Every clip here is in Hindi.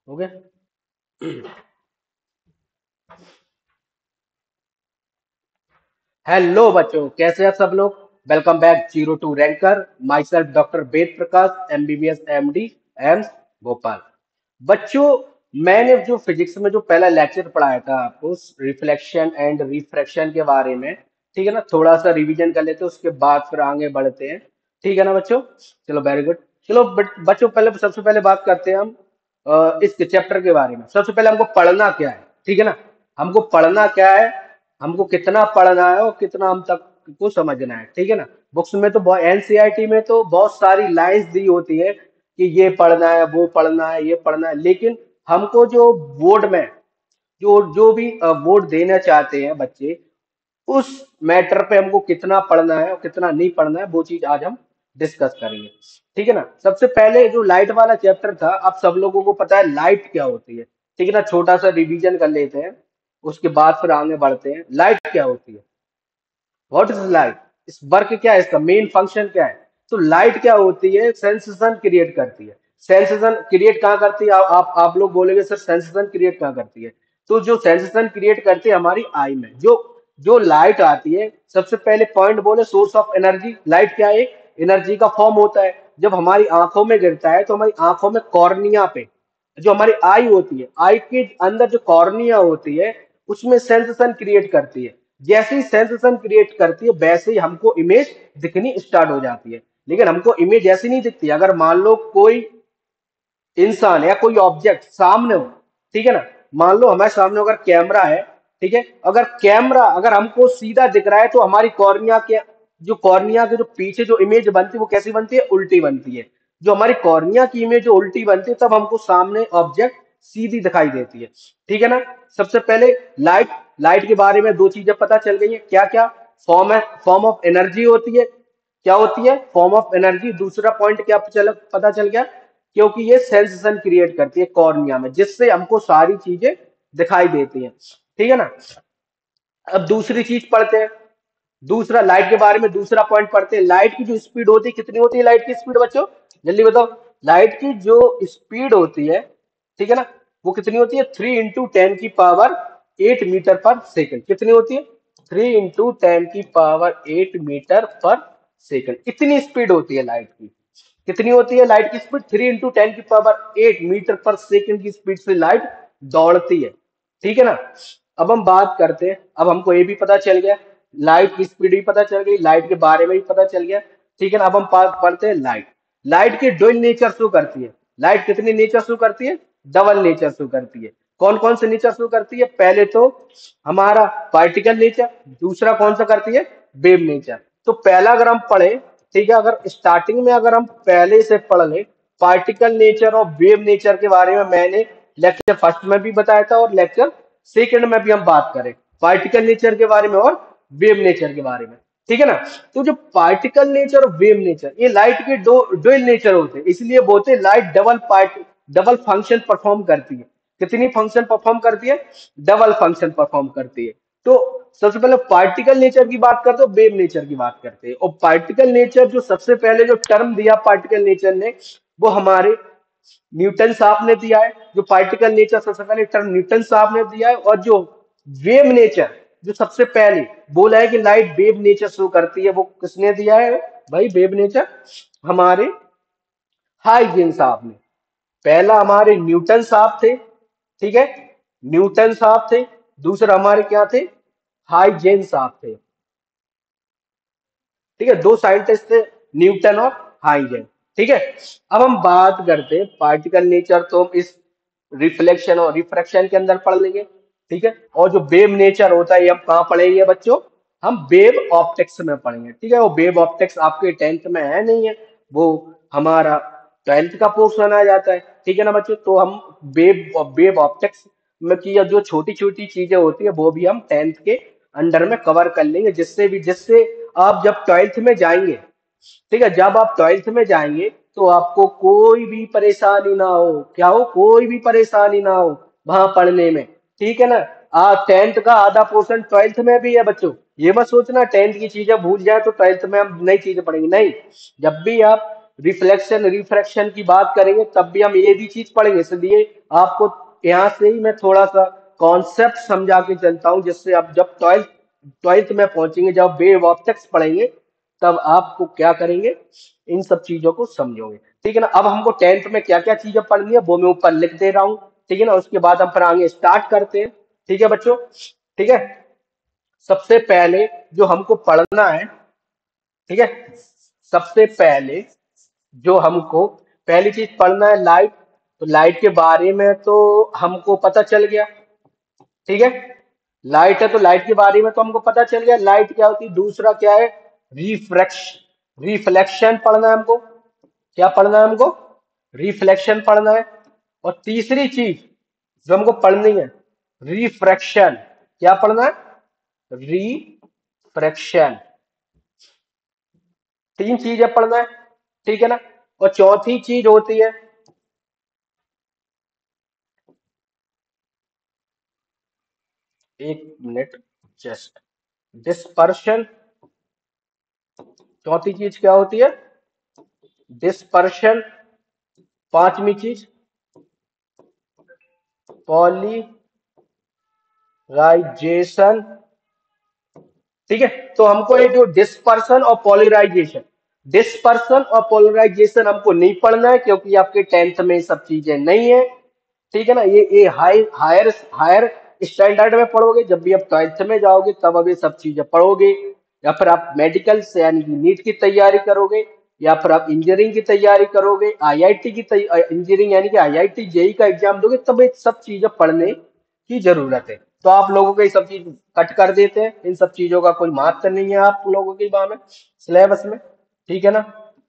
हो गया। हेलो बच्चों, कैसे हैं सब लोग। Welcome back zero to ranker. Myself doctor Ved Prakash, MBBS MD, AIIMS Bhopal. बच्चों, मैंने जो फिजिक्स में जो पहला लेक्चर पढ़ाया था आपको रिफ्लेक्शन एंड रिफ्रैक्शन के बारे में, ठीक है ना, थोड़ा सा रिवीजन कर लेते हैं, उसके बाद फिर आगे बढ़ते हैं। ठीक है ना बच्चों। चलो वेरी गुड। चलो बच्चों, पहले सबसे पहले बात करते हैं हम इस चैप्टर के बारे में। सबसे पहले हमको पढ़ना क्या है, ठीक है ना। हमको पढ़ना क्या है, हमको कितना पढ़ना है और कितना हम तक को समझना है, ठीक है ना। बुक्स में तो एनसीईआरटी में तो बहुत सारी लाइंस दी होती है कि ये पढ़ना है, वो पढ़ना है, ये पढ़ना है, लेकिन हमको जो बोर्ड में जो जो भी वोट देना चाहते हैं बच्चे, उस मैटर पे हमको कितना पढ़ना है और कितना नहीं पढ़ना है, वो चीज आज हम डिस्कस करेंगे। ठीक है ना। सबसे पहले जो लाइट वाला चैप्टर था, अब सब लोगों को पता है लाइट क्या होती है, ठीक है ना। छोटा सा रिवीजन कर लेते हैं, उसके बाद फिर आगे बढ़ते हैं। लाइट क्या होती है, व्हाट इज लाइट, इस वर्क क्या है, इसका मेन फंक्शन क्या है। तो लाइट क्या होती है, सेंसेशन क्रिएट करती है। सेंसेशन क्रिएट कहाँ करती है, आप लोग बोलेंगे सर सेंसेशन क्रिएट कहाँ करती है। तो जो सेंसेशन क्रिएट करती है हमारी आई में, जो जो लाइट आती है, सबसे पहले पॉइंट बोले सोर्स ऑफ एनर्जी। लाइट क्या है, एनर्जी का फॉर्म होता है। जब हमारी आंखों में गिरता है तो हमारी आंखों में कॉर्निया पे, जो हमारी आई होती है, आई के अंदर जो कॉर्निया होती है, उसमें सेंसेशन क्रिएट करती है। जैसे ही सेंसेशन क्रिएट करती है वैसे ही हमको इमेज दिखनी स्टार्ट हो जाती है। लेकिन हमको इमेज ऐसी नहीं दिखती। अगर मान लो कोई इंसान या कोई ऑब्जेक्ट सामने हो, ठीक है ना, मान लो हमारे सामने अगर कैमरा है, ठीक है, अगर कैमरा अगर हमको सीधा दिख रहा है तो हमारी कॉर्निया के जो पीछे जो इमेज बनती है वो कैसी बनती है, उल्टी बनती है। जो हमारी कॉर्निया की इमेज जो उल्टी बनती है तब हमको सामने ऑब्जेक्ट सीधी दिखाई देती है, ठीक है ना। सबसे पहले लाइट लाइट के बारे में दो चीजें पता चल गई है, क्या क्या। फॉर्म ऑफ एनर्जी होती है, क्या होती है, फॉर्म ऑफ एनर्जी। दूसरा पॉइंट क्या पता चल गया, क्योंकि ये सेंसेशन क्रिएट करती है कॉर्निया में, जिससे हमको सारी चीजें दिखाई देती हैं, ठीक है ना। अब दूसरी चीज पढ़ते हैं, दूसरा लाइट के बारे में दूसरा पॉइंट पढ़ते हैं। लाइट की जो स्पीड होती है, कितनी होती है लाइट की स्पीड बच्चों, जल्दी बताओ। लाइट की जो स्पीड होती है, ठीक है ना, वो कितनी होती है, 3 × 10⁸ कितनी होती है, 3 × 10⁸ इतनी स्पीड होती है लाइट की। कितनी होती है लाइट की स्पीड, 3 × 10⁸ की स्पीड से लाइट दौड़ती है, ठीक है ना। अब हम बात करते हैं, अब हमको ये भी पता चल गया, लाइट की स्पीड भी पता चल गई, लाइट के बारे में भी पता चल गया, ठीक है ना। अब हम पढ़ते हैं लाइट। लाइट की डुअल नेचर शो करती है। लाइट कितनी नेचर शो करती है, डबल नेचर शो करती है। कौन कौन से नेचर शो करती है, पहले तो हमारा पार्टिकल नेचर, दूसरा कौन सा करती है, वेव नेचर। तो पहला अगर हम पढ़े, ठीक है, अगर स्टार्टिंग में अगर हम पहले से पढ़ ले पार्टिकल नेचर और वेव नेचर के बारे में, मैंने लेक्चर फर्स्ट में भी बताया था और लेक्चर सेकंड में भी हम बात करें पार्टिकल नेचर के बारे में और वेव नेचर के बारे में, ठीक है ना। तो जो पार्टिकल नेचर और वेव नेचर, ये लाइट के दो डुअल नेचर होते हैं, इसलिए बोलते हैं लाइट डबल फंक्शन परफॉर्म करती है। कितनी फंक्शन परफॉर्म करती है, डबल फंक्शन परफॉर्म करती है। तो सबसे पहले पार्टिकल नेचर की बात करते हो, वेव नेचर की बात करते हैं। और पार्टिकल नेचर जो सबसे पहले जो टर्म दिया पार्टिकल नेचर ने, वो हमारे न्यूटन साहब ने दिया है। जो पार्टिकल नेचर सबसे पहले टर्म न्यूटन साहब ने दिया है। और जो वेव नेचर जो सबसे पहले बोला है कि लाइट वेव नेचर शो करती है, वो किसने दिया है भाई, वेव नेचर हमारे हाइजेन साहब ने। पहला हमारे न्यूटन साहब थे, ठीक है, न्यूटन साहब थे। दूसरा हमारे क्या थे, हाइजेन साहब थे, ठीक है। दो साइंटिस्ट थे, न्यूटन और हाइजेन, ठीक है। अब हम बात करते हैं पार्टिकल नेचर, तो हम इस रिफ्लेक्शन और रिफ्रैक्शन के अंदर पढ़ लेंगे, ठीक है। और जो वेव नेचर होता है ये हम कहाँ पढ़ेंगे बच्चों, हम वेव ऑप्टिक्स में पढ़ेंगे, ठीक है। वो वेव ऑप्टिक्स आपके 10th में है नहीं है, वो हमारा 12th का पोर्शन आ जाता है, ठीक है ना बच्चों। तो हम वेव ऑप्टिक्स में की जो छोटी छोटी चीजें होती है वो भी हम 10th के अंडर में कवर कर लेंगे, जिससे आप जब 12th में जाएंगे, ठीक है, जब आप 12th में जाएंगे तो आपको कोई भी परेशानी ना हो, क्या हो, कोई भी परेशानी ना हो वहां पढ़ने में, ठीक है ना। 10th का आधा पोर्शन 12th में भी है बच्चों। ये मत सोचना 10th की चीजें भूल जाए तो 12th में हम नई चीजें पढ़ेंगे, नहीं। जब भी आप रिफ्लेक्शन रिफ्रैक्शन की बात करेंगे तब भी हम ये भी चीज पढ़ेंगे, इसलिए आपको यहाँ से ही मैं थोड़ा सा कॉन्सेप्ट समझा के चलता हूँ, जिससे आप जब ट्वेल्थ ट्वेल्थ में पहुंचेंगे, जब वेव ऑप्टिक्स पढ़ेंगे, तब आपको क्या करेंगे, इन सब चीजों को समझोगे। ठीक है ना। अब हमको टेंथ में क्या क्या चीजें पढ़नी है वो मैं ऊपर लिख दे रहा हूँ। ठीक है ना। उसके बाद हम फिर आगे स्टार्ट करते हैं। ठीक है बच्चों। ठीक है। सबसे पहले जो हमको पढ़ना है, ठीक है, सबसे पहले जो हमको पहली चीज पढ़ना है लाइट। तो लाइट के बारे में तो हमको पता चल गया। ठीक है। लाइट है तो लाइट के बारे में तो हमको पता चल गया, लाइट क्या होती है। दूसरा क्या है, रिफ्रैक्श रिफ्लेक्शन पढ़ना है हमको। क्या पढ़ना है हमको, रिफ्लेक्शन पढ़ना है। और तीसरी चीज जो हमको पढ़नी है, रिफ्रैक्शन। क्या पढ़ना है, रिफ्रैक्शन। तीन चीजें पढ़ना है। ठीक है ना। और चौथी चीज होती है, एक मिनट जस्ट, डिस्पर्शन। चौथी चीज क्या होती है, डिस्पर्शन। पांचवी चीज पॉलीराइजेशन। ठीक है। तो हमको ये जो डिस्पर्सन और पोलराइजेशन, डिस्पर्सन और पोलराइजेशन हमको नहीं पढ़ना है, क्योंकि आपके टेंथ में ये सब चीजें नहीं है। ठीक है ना। ये हायर हायर स्टैंडर्ड में पढ़ोगे, जब भी आप ट्वेल्थ में जाओगे तब अब ये सब चीजें पढ़ोगे। या फिर आप मेडिकल से यानी कि नीट की तैयारी करोगे, या फिर आप इंजीनियरिंग की तैयारी करोगे, आईआईटी की इंजीनियरिंग यानी कि आईआईटी जेई का एग्जाम दोगे, तब ये सब चीजें पढ़ने की जरूरत है। तो आप लोगों को ये सब चीज कट कर देते हैं, इन सब चीजों का कोई महत्व नहीं है आप लोगों के में सिलेबस में। ठीक है ना।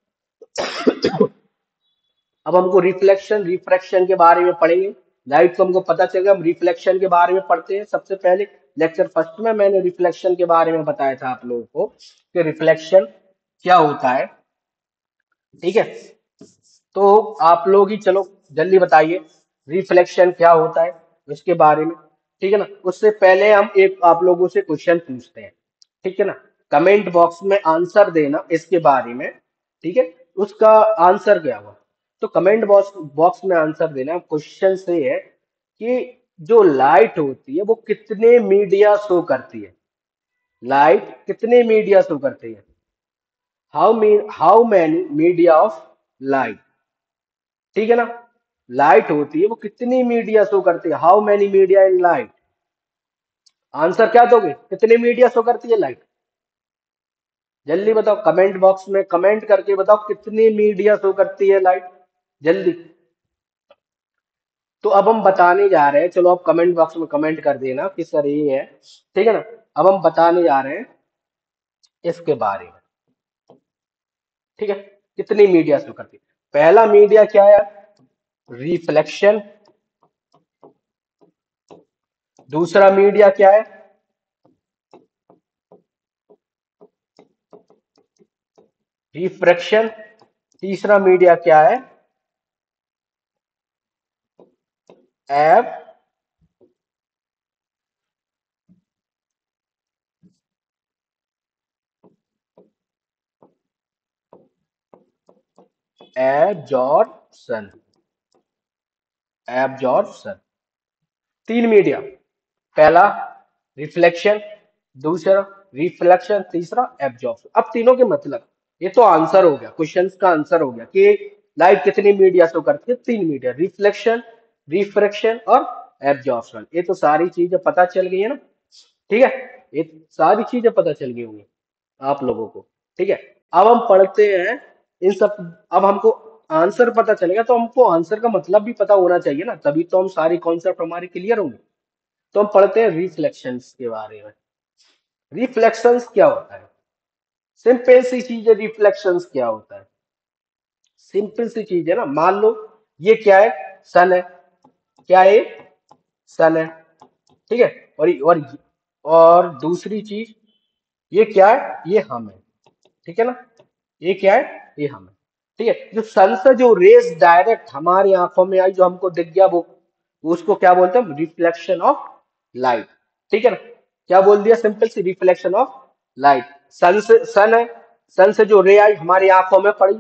अब हमको रिफ्लेक्शन रिफ्रैक्शन के बारे में पढ़ेंगे। लाइट को हमको पता चलेगा, हम रिफ्लेक्शन के बारे में पढ़ते हैं। सबसे पहले लेक्चर फर्स्ट में मैंने रिफ्लेक्शन के बारे में बताया था आप लोगों को कि रिफ्लेक्शन क्या होता है। ठीक है। तो आप लोग ही चलो जल्दी बताइए रिफ्लेक्शन क्या होता है इसके बारे में। ठीक है ना। उससे पहले हम एक आप लोगों से क्वेश्चन पूछते हैं। ठीक है ना। कमेंट बॉक्स में आंसर देना इसके बारे में। ठीक है। उसका आंसर क्या हुआ, तो कमेंट बॉक्स बॉक्स में आंसर देना। क्वेश्चन से है कि जो लाइट होती है वो कितने मीडिया शो करती है, लाइट कितने मीडिया शो करती है, how many media of light. ठीक है ना। लाइट होती है वो कितनी मीडिया शो करती है, how many media in light. Answer क्या दोगे, कितने मीडिया शो करती है लाइट, जल्दी बताओ कमेंट बॉक्स में कमेंट करके बताओ कितनी मीडिया शो करती है लाइट, जल्दी। तो अब हम बताने जा रहे हैं, चलो आप कमेंट बॉक्स में कमेंट कर देना कि सर ये है। ठीक है ना। अब हम बताने जा रहे हैं इसके बारे में। ठीक है। कितनी मीडिया शो करती है, पहला मीडिया क्या है, रिफ्लेक्शन। दूसरा मीडिया क्या है, रिफ्रैक्शन। तीसरा मीडिया क्या है, एब एब्जॉर्प्शन। एब्जॉर्प्शन, तीन मीडिया, पहला रिफ्लेक्शन, दूसरा रिफ्लेक्शन, तीसरा एब्जॉर्प्शन। अब तीनों के मतलब, ये तो आंसर हो गया, क्वेश्चन का आंसर हो गया कि लाइट कितनी मीडिया शो करती है, तीन मीडिया, रिफ्लेक्शन, रिफ्रैक्शन और एब्जॉर्प्शन। ये तो सारी चीजें पता चल गई है ना। ठीक है। ये सारी चीजें पता चल गई होंगी आप लोगों को। ठीक है। अब हम पढ़ते हैं इन सब। अब हमको आंसर पता चलेगा तो हमको आंसर का मतलब भी पता होना चाहिए ना, तभी तो हम सारी कॉन्सेप्ट हमारी क्लियर होंगे। तो हम पढ़ते हैं रिफ्लेक्शंस के बारे में। रिफ्लेक्शंस क्या होता है, सिंपल सी चीज है। रिफ्लेक्शंस क्या होता है, सिंपल सी चीज है ना। मान लो ये क्या है, सन है। क्या है, सन है। ठीक है। और दूसरी चीज ये क्या है, ये हम है। ठीक है ना। ये क्या है, ये हम है। ठीक है। जो सन से जो रेस डायरेक्ट हमारी आंखों में आई, जो हमको दिख गया, वो उसको क्या बोलते हैं, रिफ्लेक्शन ऑफ लाइट। ठीक है ना। क्या बोल दिया, सिंपल सी रिफ्लेक्शन ऑफ लाइट। सन से, सन है, सन से जो रे आई हमारी आंखों में पड़ी,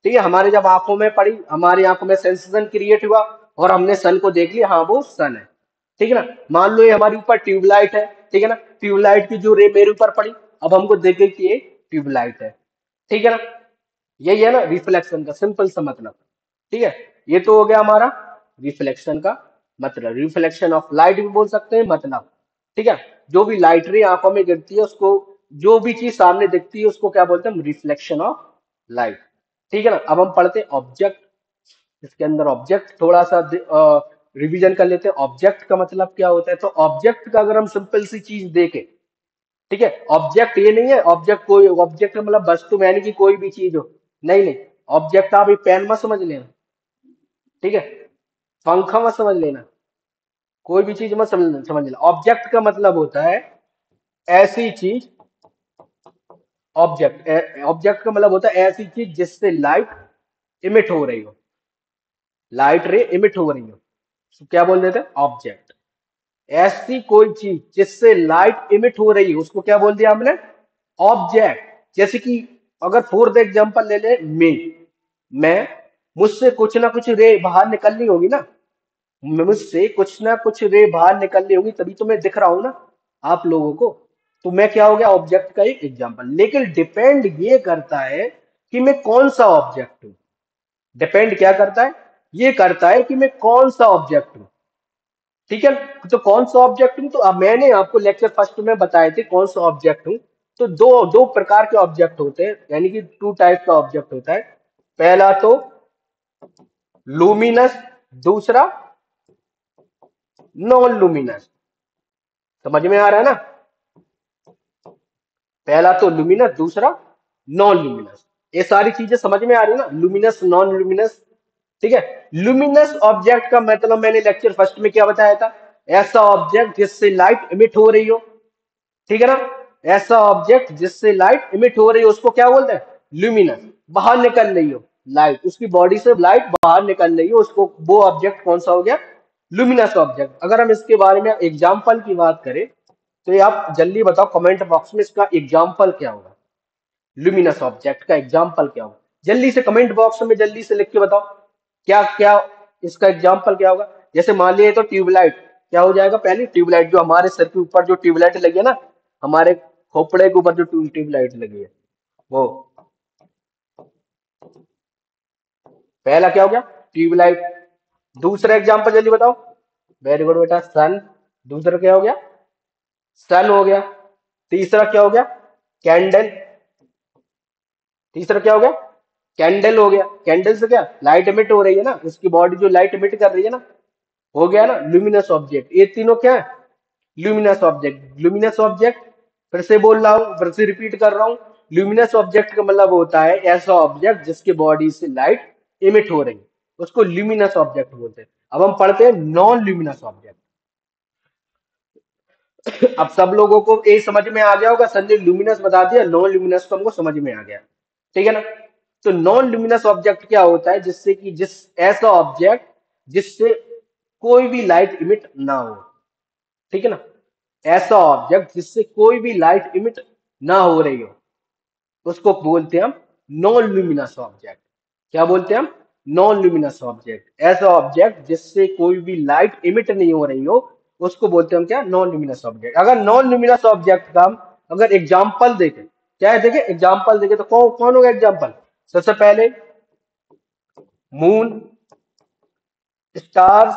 ठीक है, हमारे जब आंखों में पड़ी, हमारी आंखों में सेंसेशन क्रिएट हुआ और हमने सन को देख लिया, हाँ वो सन है। ठीक है ना। मान लो ये हमारे ऊपर ट्यूबलाइट है, ठीक है ना, ट्यूबलाइट की जो रे मेरे ऊपर पड़ी, अब हमको देखे कि ये ट्यूबलाइट है। ठीक है ना। यही है ना रिफ्लेक्शन का सिंपल सा मतलब। ठीक है। ये तो हो गया हमारा रिफ्लेक्शन का मतलब, रिफ्लेक्शन ऑफ लाइट भी बोल सकते हैं मतलब। ठीक है। जो भी लाइट रे आंखों में गिरती है उसको, जो भी चीज सामने दिखती है उसको क्या बोलते हैं, रिफ्लेक्शन ऑफ लाइट। ठीक है ना। अब हम पढ़ते हैं ऑब्जेक्ट। इसके अंदर ऑब्जेक्ट थोड़ा सा रिवीजन कर लेते हैं। ऑब्जेक्ट का मतलब क्या होता है, तो ऑब्जेक्ट का अगर हम सिंपल सी चीज देखें, ठीक है, ऑब्जेक्ट ये नहीं है, ऑब्जेक्ट कोई ऑब्जेक्ट मतलब वस्तु यानी कि कोई भी चीज हो, नहीं नहीं। ऑब्जेक्ट आप ये पेन मत समझ लेना, ठीक है, पंखा मत समझ लेना, कोई भी चीज मत समझ लेना। ऑब्जेक्ट का मतलब होता है ऐसी चीज, ऑब्जेक्ट का मतलब होता है ऐसी चीज जिससे लाइट इमिट हो रही हो, लाइट रे इमिट हो रही हो, तो क्या बोल देते हैं ऑब्जेक्ट। ऐसी कोई चीज जिससे लाइट इमिट हो रही है उसको क्या बोल दिया हमने, ऑब्जेक्ट। जैसे कि अगर फोर्थ एग्जांपल ले ले, मैं मुझसे कुछ ना कुछ रे बाहर निकलनी होगी ना, मुझसे कुछ ना कुछ रे बाहर निकलनी होगी, तभी तो मैं दिख रहा हूं ना आप लोगों को। तो मैं क्या हो गया, ऑब्जेक्ट का एक एग्जांपल। लेकिन डिपेंड ये करता है कि मैं कौन सा ऑब्जेक्ट हूं। डिपेंड क्या करता है, ये करता है कि मैं कौन सा ऑब्जेक्ट हूं। ठीक है। तो कौन सा ऑब्जेक्ट हूं, तो अब मैंने आपको लेक्चर फर्स्ट में बताए थे कौन सा ऑब्जेक्ट हूं। तो दो दो प्रकार के ऑब्जेक्ट होते हैं, यानी कि टू टाइप का ऑब्जेक्ट होता है। पहला तो लूमिनस, दूसरा नॉन लूमिनस। समझ में आ रहा है ना। पहला तो लुमिनस, दूसरा नॉन लुमिनस। ये सारी चीजें समझ में आ रही है ना, लुमिनस नॉन लुमिनस। ठीक है। लुमिनस ऑब्जेक्ट का मतलब मैंने लेक्चर फर्स्ट में क्या बताया था, ऐसा ऑब्जेक्ट जिससे लाइट इमिट हो रही हो। ठीक है ना। ऐसा ऑब्जेक्ट जिससे लाइट इमिट हो रही हो उसको क्या बोलते हैं, ल्यूमिनस। बाहर निकल रही हो लाइट, उसकी बॉडी से लाइट बाहर निकल रही हो, उसको वो ऑब्जेक्ट कौन सा हो गया, लुमिनस ऑब्जेक्ट। अगर हम इसके बारे में एग्जाम्पल की बात करें, तो ये आप जल्दी बताओ कमेंट बॉक्स में इसका एग्जाम्पल क्या होगा, लुमिनस ऑब्जेक्ट का एग्जाम्पल क्या होगा। जल्दी से कमेंट बॉक्स में जल्दी से लिख के बताओ क्या क्या इसका एग्जाम्पल क्या होगा। जैसे मान लिया तो ट्यूबलाइट, क्या हो जाएगा, पहले ट्यूबलाइट जो हमारे सर के ऊपर जो ट्यूबलाइट लगी है ना, हमारे खोपड़े के ऊपर जो ट्यूबलाइट लगी है वो, पहला क्या हो गया, ट्यूबलाइट। दूसरा एग्जाम्पल जल्दी बताओ। वेरी गुड बेटा, सन। दूसरा क्या हो गया, सन हो गया। तीसरा क्या हो गया, कैंडल। तीसरा क्या हो गया, कैंडल हो गया। कैंडल से क्या लाइट इमिट हो रही है ना, उसकी बॉडी जो लाइट इमिट कर रही है ना, हो गया ना ल्यूमिनस ऑब्जेक्ट। ये तीनों क्या है, ल्यूमिनस ऑब्जेक्ट। ल्यूमिनस ऑब्जेक्ट, फिर से बोल रहा हूं, फिर से रिपीट कर रहा हूं, ल्यूमिनस ऑब्जेक्ट का मतलब होता है ऐसा ऑब्जेक्ट जिसके बॉडी से लाइट इमिट हो रही है, उसको ल्यूमिनस ऑब्जेक्ट बोलते हैं। अब हम पढ़ते हैं नॉन ल्यूमिनस ऑब्जेक्ट। अब सब लोगों को ये समझ में आ गया होगा, संजय ल्यूमिनस बता दिया, नॉन ल्यूमिनस तो हमको समझ में आ गया। ठीक है ना। तो नॉन ल्यूमिनस ऑब्जेक्ट क्या होता है, जिससे कि जिस ऐसा ऑब्जेक्ट जिससे कोई भी लाइट इमिट ना हो। ठीक है ना। ऐसा ऑब्जेक्ट जिससे कोई भी लाइट इमिट ना हो रही हो उसको बोलते हैं हम नॉन ल्यूमिनस ऑब्जेक्ट। क्या बोलते हैं हम, नॉन ल्यूमिनस ऑब्जेक्ट। ऐसा ऑब्जेक्ट जिससे कोई भी लाइट इमिट नहीं हो रही हो उसको बोलते हैं हम क्या, नॉन ल्यूमिनस ऑब्जेक्ट। अगर नॉन ल्यूमिनस ऑब्जेक्ट का हम अगर एग्जाम्पल देखें, क्या है देखे एग्जाम्पल देखे, तो कौन कौन होगा एग्जाम्पल, सबसे पहले मून, स्टार्स,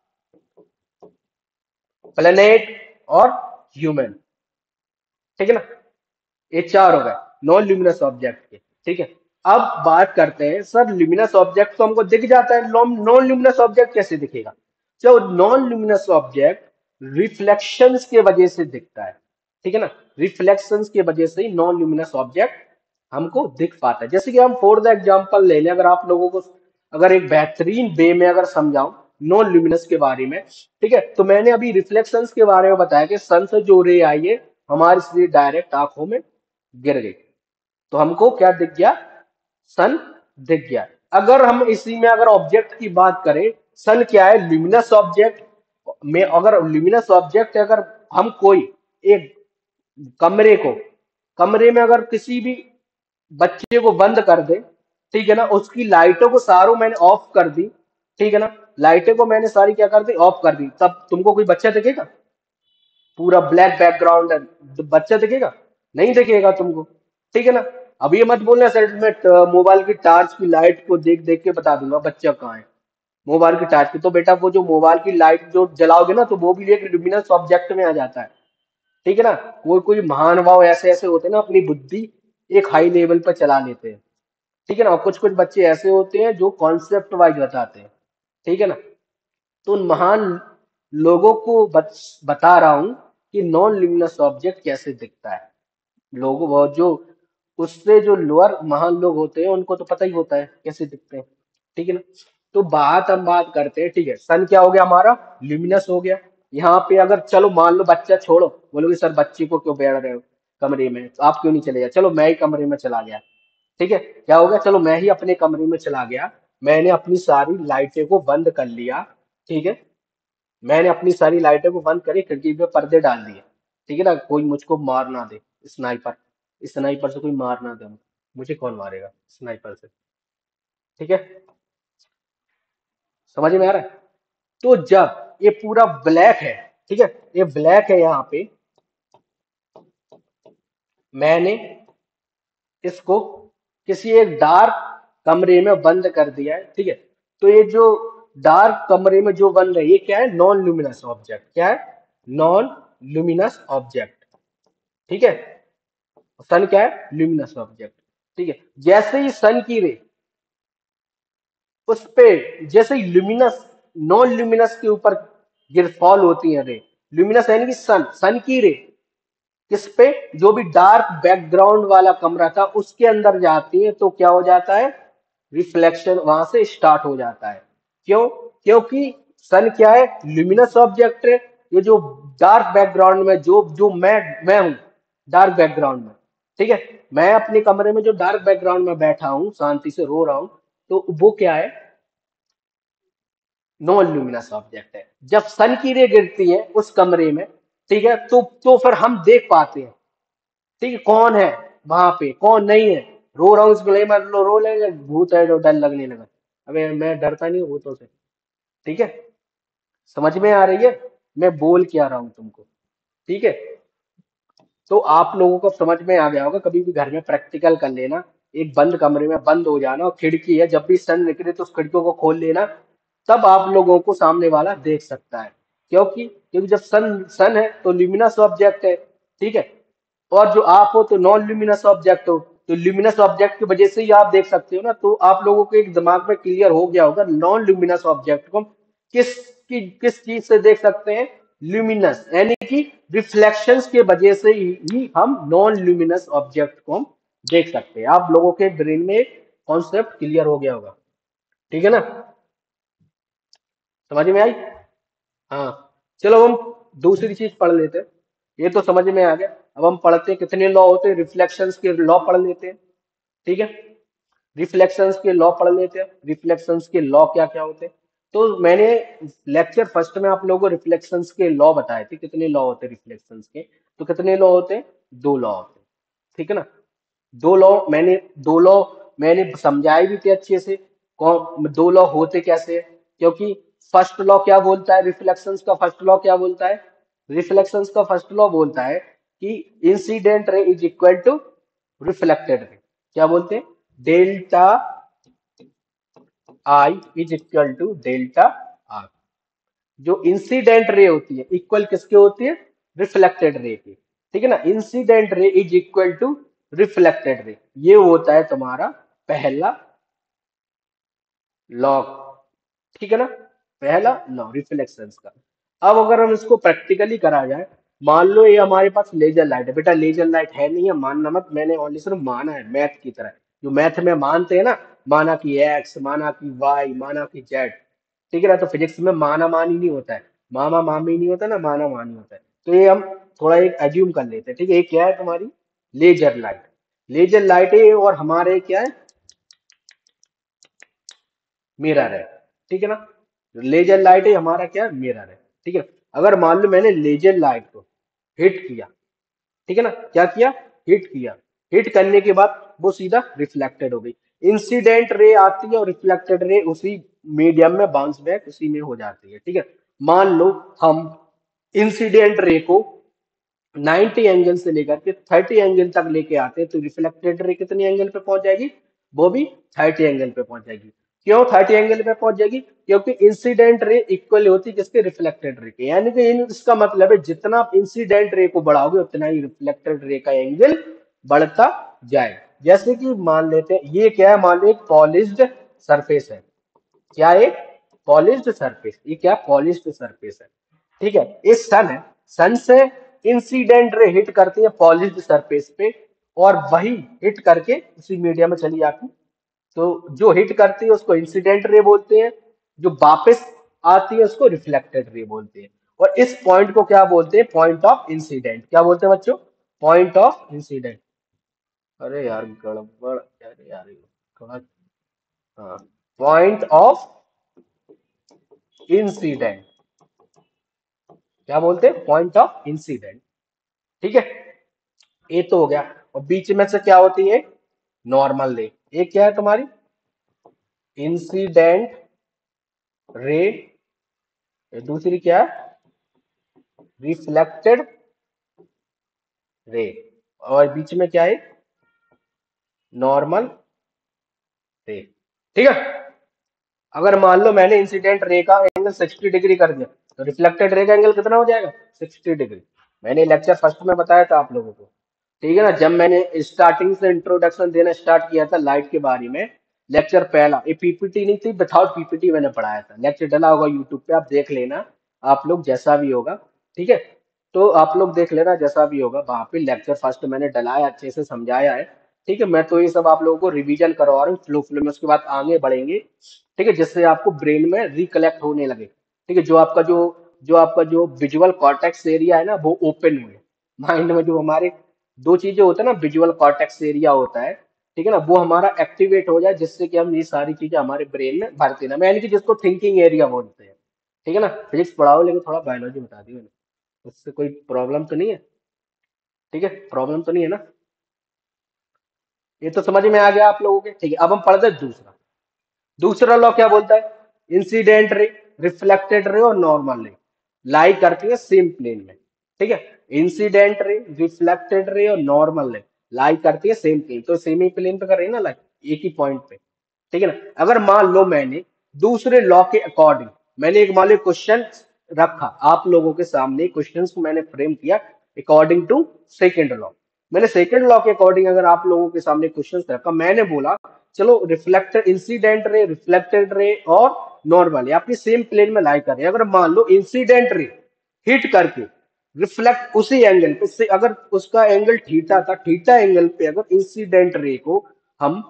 प्लेनेट और ह्यूमन। ठीक है ना। ये चार हो गए नॉन ल्यूमिनस ऑब्जेक्ट के। ठीक है। अब बात करते हैं, सर ल्यूमिनस ऑब्जेक्ट तो हमको दिख जाता है, नॉन ल्यूमिनस ऑब्जेक्ट कैसे दिखेगा। जो नॉन ल्यूमिनस ऑब्जेक्ट रिफ्लेक्शंस के वजह से दिखता है। ठीक है ना। रिफ्लेक्शंस की वजह से ही नॉन ल्यूमिनस ऑब्जेक्ट हमको दिख पाता है। जैसे कि हम फॉर द एग्जांपल ले लें, अगर आप लोगों को अगर एक बेहतरीन वे में अगर समझाऊं नॉन ल्यूमिनस के बारे में, ठीक है, तो मैंने अभी रिफ्लेक्शंस के बारे में बताया कि सन से जो रे आई है हमारी सीधे डायरेक्ट आंखों में गिर गई, तो हमको क्या दिख गया, सन दिख गया। अगर हम इसी में अगर ऑब्जेक्ट की बात करें, सन क्या है, ल्यूमिनस ऑब्जेक्ट में, अगर ल्यूमिनस ऑब्जेक्ट अगर हम कोई एक कमरे को, कमरे में अगर किसी भी बच्चे को बंद कर दे, ठीक है ना, उसकी लाइटों को सारों मैंने ऑफ कर दी, ठीक है ना, लाइटें को मैंने सारी क्या कर दी, ऑफ कर दी, तब तुमको कोई बच्चा दिखेगा? पूरा ब्लैक बैकग्राउंड है तो बच्चा दिखेगा? नहीं दिखेगा तुमको, ठीक है ना। अब ये मत बोलना सर मैं मोबाइल की टार्च की लाइट को देख देख के बता दूंगा बच्चा कहाँ है। मोबाइल की टार्च की तो बेटा वो जो मोबाइल की लाइट जो जलाओगे ना तो वो भी एक ल्यूमिनस ऑब्जेक्ट में आ जाता है, ठीक है ना। कोई कोई महानुभाव ऐसे ऐसे होते हैं ना, अपनी बुद्धि एक हाई लेवल पर चला लेते हैं, ठीक है ना। और कुछ कुछ बच्चे ऐसे होते हैं जो कॉन्सेप्ट वाइज बताते हैं, ठीक है ना। तो उन महान लोगों को बता रहा हूं कि नॉन ल्यूमिनस ऑब्जेक्ट कैसे दिखता है। लोगों वो जो उससे जो लोअर महान लोग होते हैं उनको तो पता ही होता है कैसे दिखते हैं, ठीक है ना। तो बात हम बात करते हैं, ठीक है, सन क्या हो गया हमारा, ल्यूमिनस हो गया। यहाँ पे अगर चलो मान लो बच्चा छोड़ो, बोलोगे सर बच्चे को क्यों बैठ रहे हो कमरे में, तो आप क्यों नहीं चले गए, चलो मैं ही कमरे में चला गया, ठीक है, क्या हो गया, चलो मैं ही अपने कमरे में चला गया, मैंने अपनी सारी लाइटें को बंद कर लिया, ठीक है, मैंने अपनी सारी लाइटों को बंद करी, खिड़की पे पर्दे डाल दिए, ठीक है ना, कोई मुझको मार ना दे, स्नाइपर, स्नाइपर से कोई मार ना दे मुझे, मुझे कौन मारेगा स्नाइपर से, ठीक है, समझ में आ रहा है। तो जब ये पूरा ब्लैक है, ठीक है, ये ब्लैक है यहाँ पे, मैंने इसको किसी एक डार्क कमरे में बंद कर दिया है, ठीक है। तो ये जो डार्क कमरे में जो बंद है ये क्या है, नॉन ल्यूमिनस ऑब्जेक्ट, क्या है, नॉन ल्यूमिनस ऑब्जेक्ट, ठीक है। सन क्या है, ल्यूमिनस ऑब्जेक्ट, ठीक है। जैसे ही सन की रे उस पे, जैसे ही ल्यूमिनस नॉन ल्यूमिनस के ऊपर गिर फॉल होती है रे, ल्यूमिनस यानी कि सन की रे किस पे, जो भी डार्क बैकग्राउंड वाला कमरा था उसके अंदर जाती है तो क्या हो जाता है, रिफ्लेक्शन वहां से स्टार्ट हो जाता है। क्यों, क्योंकि सन क्या है, ल्यूमिनस ऑब्जेक्ट है। ये जो डार्क बैकग्राउंड में जो जो मैं हूं डार्क बैकग्राउंड में, ठीक है, मैं अपने कमरे में जो डार्क बैकग्राउंड में बैठा हूं शांति से रो रहा हूं, तो वो क्या है, नॉन ल्यूमिनस ऑब्जेक्ट है। जब सन की रे गिरती है उस कमरे में, ठीक है, तो फिर हम देख पाते हैं, ठीक है, कौन है वहां पे कौन नहीं है। रो रहा हूँ इसके लिए मैं रो ले भूत है जो डर लगने लगा, अबे मैं डरता नहीं हूँ भूतों से, ठीक है, समझ में आ रही है मैं बोल क्या रहा हूँ तुमको, ठीक है। तो आप लोगों को समझ में आ गया होगा, कभी भी घर में प्रैक्टिकल कर लेना, एक बंद कमरे में बंद हो जाना और खिड़की है जब भी सन निकले तो उस खिड़कियों को खोल लेना, तब आप लोगों को सामने वाला देख सकता है। क्योंकि जब सन सन है तो ल्यूमिनस ऑब्जेक्ट है, ठीक है, और जो आप हो तो नॉन ल्यूमिनस ऑब्जेक्ट हो, तो ल्यूमिनस ऑब्जेक्ट की वजह से ही आप देख सकते हो ना। तो आप लोगों को एक दिमाग में क्लियर हो गया होगा नॉन ल्यूमिनस ऑब्जेक्ट को हम किस चीज से देख सकते हैं, ल्यूमिनस यानी कि रिफ्लेक्शंस के वजह से ही हम नॉन ल्यूमिनस ऑब्जेक्ट को हम देख सकते हैं। आप लोगों के ब्रेन में कॉन्सेप्ट क्लियर हो गया होगा, ठीक है ना, समझ में आई। हाँ, चलो हम दूसरी चीज पढ़ लेते हैं, ये तो समझ में आ गया। अब हम पढ़ते हैं कितने लॉ होते हैं, रिफ्लेक्शंस के लॉ पढ़ लेते हैं, ठीक है, रिफ्लेक्शंस के लॉ पढ़ लेते हैं, रिफ्लेक्शंस के लॉ क्या क्या होते हैं। तो मैंने लेक्चर फर्स्ट में आप लोगों को रिफ्लेक्शंस के लॉ बताए थे, कितने लॉ होते हैं रिफ्लेक्शंस के, तो कितने लॉ होते हैं, दो लॉ होते हैं, ठीक है ना। दो लॉ मैंने समझाए भी थे अच्छे से, कौन दो लॉ होते कैसे हैं? क्योंकि फर्स्ट लॉ क्या बोलता है, रिफ्लेक्शंस का फर्स्ट लॉ क्या बोलता है, रिफ्लेक्शंस का फर्स्ट लॉ बोलता है कि incident ray is equal to reflected ray, क्या बोलते हैं, delta I is equal to delta R. जो इंसिडेंट रे होती है इक्वल किसके होती है, रिफ्लेक्टेड रे की, ठीक है ना। Incident ray is equal to reflected ray, ये होता है तुम्हारा पहला लॉ, ठीक है ना, पहला लॉ रिफ्लेक्शंस का। अब अगर हम इसको प्रैक्टिकली करा जाए, मान लो ये हमारे पास लेजर लाइट है, बेटा लेजर लाइट है नहीं है मानना मत, मैंने ओनली सिर्फ माना है मैथ की तरह, जो मैथ में मानते हैं ना, माना कि एक्स, माना कि वाई, माना कि जेड, ठीक है ना। तो फिजिक्स में माना मानी नहीं होता है, मामा मामी नहीं होता ना, माना मानी होता है। तो ये हम थोड़ा एक एज्यूम कर लेते हैं, ठीक है। ये क्या है तुम्हारी लेजर लाइट, लेजर लाइट है, और हमारे क्या है, मिरर है, ठीक है ना। लेजर लाइट है हमारा क्या है, मिरर है, ठीक है। अगर मान लो मैंने लेजर लाइट को हिट किया, ठीक है ना, क्या किया, हिट किया, हिट करने के बाद वो सीधा रिफ्लेक्टेड हो गई। इंसिडेंट रे आती है और रिफ्लेक्टेड रे उसी मीडियम में बाउंस बैक उसी में हो जाती है, ठीक है। मान लो हम इंसिडेंट रे को 90 एंगल से लेकर के 30 एंगल तक लेके आते हैं, तो रिफ्लेक्टेड रे कितने एंगल पे पहुंच जाएगी, वो भी 30 एंगल पे पहुंच जाएगी। क्यों 30 एंगल पे पहुंच जाएगी, क्योंकि इंसिडेंट रे इक्वल होती है किसके, रिफ्लेक्टेड रे के। यानी कि इसका मतलब है जितना आप इंसिडेंट रे को बढ़ाओगे उतना ही रिफ्लेक्टेड रे का एंगल बढ़ता जाए। जैसे कि मान लेते हैं ये क्या है, मान लो एक पॉलिश्ड सरफेस है। क्या एक पॉलिश्ड सरफेस, ये क्या पॉलिश्ड सरफेस है, ठीक है। इस सन है, सन से इंसिडेंट रे हिट करती है पॉलिश्ड सरफेस पे, और वही हिट करके उसी मीडिया में चली जाती। तो जो हिट करती है उसको इंसिडेंट रे बोलते हैं, जो वापस आती है उसको रिफ्लेक्टेड रे बोलते हैं। और इस पॉइंट को क्या बोलते हैं, पॉइंट ऑफ इंसिडेंट। क्या बोलते हैं बच्चों, पॉइंट ऑफ इंसिडेंट। अरे यार गड़बड़, अरे यार थोड़ा, हाँ, पॉइंट ऑफ इंसिडेंट, क्या बोलते हैं, पॉइंट ऑफ इंसिडेंट, ठीक है। ये तो हो गया। और बीच में से क्या होती है, नॉर्मल रे। ये क्या है तुम्हारी, इंसिडेंट रे। दूसरी क्या है, रिफ्लेक्टेड रे। और बीच में क्या है, नॉर्मल रे, ठीक है। अगर मान लो मैंने इंसिडेंट रे का एंगल 60 डिग्री कर दिया, तो रिफ्लेक्टेड रे का एंगल कितना हो जाएगा, 60 डिग्री। मैंने लेक्चर फर्स्ट में बताया था आप लोगों को, ठीक है ना, जब मैंने स्टार्टिंग से इंट्रोडक्शन देना स्टार्ट किया था लाइट के बारे में। लेक्चर पहला, ये पीपीटी नहीं थी, विदाउट पीपीटी मैंने पढ़ाया था। लेक्चर डला होगा यूट्यूब पे, आप देख लेना आप लोग जैसा भी होगा, ठीक है। तो आप लोग देख लेना जैसा भी होगा, वहां पे लेक्चर फर्स्ट मैंने डलाया, अच्छे से समझाया है, ठीक है। मैं तो ये सब आप लोगों को रिवीजन करवा रहा हूँ फ्लो फ्लो में, उसके बाद आगे बढ़ेंगे, ठीक है, जिससे आपको ब्रेन में रिकलेक्ट होने लगे, ठीक है। जो आपका जो विजुअल कॉर्टेक्स एरिया है ना, वो ओपन हुए माइंड में। जो हमारे दो चीजें होता है ना, विजुअल कॉर्टेक्स एरिया होता है, ठीक है ना, वो हमारा एक्टिवेट हो जाए, जिससे कि हम ये सारी चीजें हमारे ब्रेन में भरते ना, यानी कि जिसको थिंकिंग एरिया बोलते हैं, ठीक है ना। फिजिक्स पढ़ाओ लेकिन थोड़ा बायोलॉजी बता दी मैंने, उससे कोई प्रॉब्लम तो नहीं है, ठीक है, प्रॉब्लम तो नहीं है ना। ये तो समझ में आ गया आप लोगों के, ठीक है। अब हम पढ़ते हैं दूसरा। दूसरा लॉ क्या बोलता है, इंसिडेंट रे, रिफ्लेक्टेड रे और नॉर्मल रे लाई करती है सेम प्लेन में, ठीक है। इंसिडेंट रे, रिफ्लेक्टेड रे और नॉर्मल रे लाई करती है सेम प्लेन, तो सेम ही प्लेन पे कर रही है ना, लाइक एक ही पॉइंट पे, ठीक है ना। अगर मान लो मैंने दूसरे लॉ के अकॉर्डिंग, मैंने एक मान लो क्वेश्चन रखा आप लोगों के सामने, क्वेश्चन को मैंने फ्रेम किया अकॉर्डिंग टू सेकेंड लॉ। मैंने सेकेंड लॉ के अकॉर्डिंग अगर आप लोगों के सामने क्वेश्चन रखा, मैंने बोला चलो reflected, incident ray, reflected ray और नॉर्मल आपकी सेम प्लेन में लाई कर रहे हैं। अगर मान लो इंसिडेंट रे हिट करके रिफ्लेक्ट उसी एंगल पे से, अगर उसका एंगल थीटा था, थीटा एंगल पे अगर इंसिडेंट रे को हम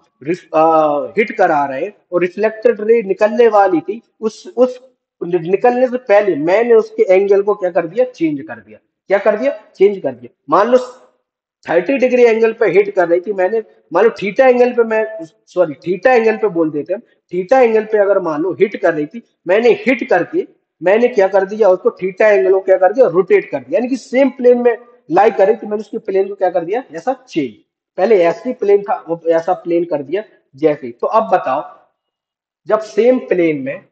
हिट करा रहे और रिफ्लेक्टेड रे निकलने वाली थी, उस निकलने से पहले मैंने उसके एंगल को क्या कर दिया, चेंज कर दिया। क्या कर दिया, चेंज कर दिया। मान लो 30 डिग्री एंगल पे हिट कर रही थी मैंने, मान लो थीटा एंगल पे, मैं सॉरी थीटा एंगल पे बोल देते हैं, थीटा एंगल पे अगर मान लो हिट कर रही थी, मैंने हिट करके मैंने क्या कर दिया, उसको थीटा एंगल को क्या कर दिया, रोटेट कर दिया, यानी कि सेम प्लेन में लाई कर रही थी, मैंने उसके प्लेन को क्या कर दिया, ऐसा चेंज। पहले ऐसी प्लेन था, वो ऐसा प्लेन कर दिया जैसे। तो अब बताओ, जब सेम प्लेन में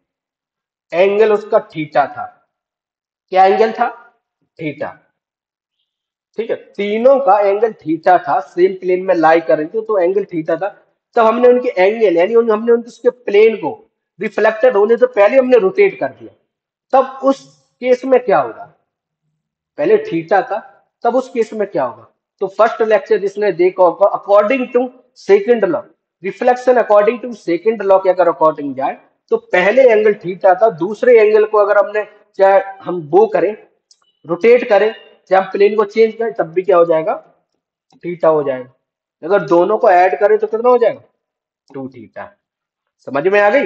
एंगल उसका थीटा था, क्या एंगल था, थीटा, ठीक है, तीनों का एंगल थीटा था, सेम प्लेन में लाई कर रही थी, तो एंगल थीटा था। तब हमने उनके एंगल यानी हमने उनके उसके प्लेन को रिफ्लेक्टेड होने से पहले हमने रोटेट कर दिया। तब उस केस में क्या होगा, पहले थीटा था, तब उस केस में क्या होगा। तो फर्स्ट लेक्चर जिसने देखा होगा, according to second law, reflection according to second law के अगर अकॉर्डिंग जाए, तो पहले एंगल थीटा था, दूसरे एंगल को अगर हमने, चाहे हम वो करें, रोटेट करें, चाहे हम प्लेन को चेंज करें, तब भी क्या हो जाएगा, थीटा हो जाएगा। अगर दोनों को ऐड करें तो कितना हो जाएगा, 2 थीटा। समझ में आ गई,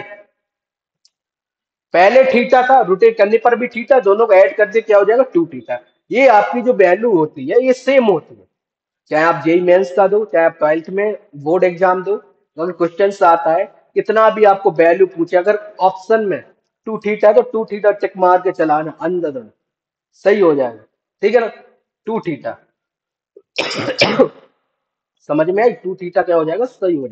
पहले थीटा था, रोटेट करने पर भी थीटा, दोनों को ऐड कर दे क्या हो जाएगा, 2 थीटा। ये आपकी जो वैल्यू होती है ये सेम होती है, चाहे आप जेई मेंस का दो, चाहे आप 12th में बोर्ड एग्जाम दो। अगर क्वेश्चन आता है, कितना भी आपको वैल्यू पूछे, अगर ऑप्शन में 2 थीटा है तो 2 थीटा टिक मार के चलाना, अंदर सही हो जाएगा, ठीक है ना, 2 थीटा। समझ में आई, 2 थीटा क्या हो जाएगा, सही हो जाएगा।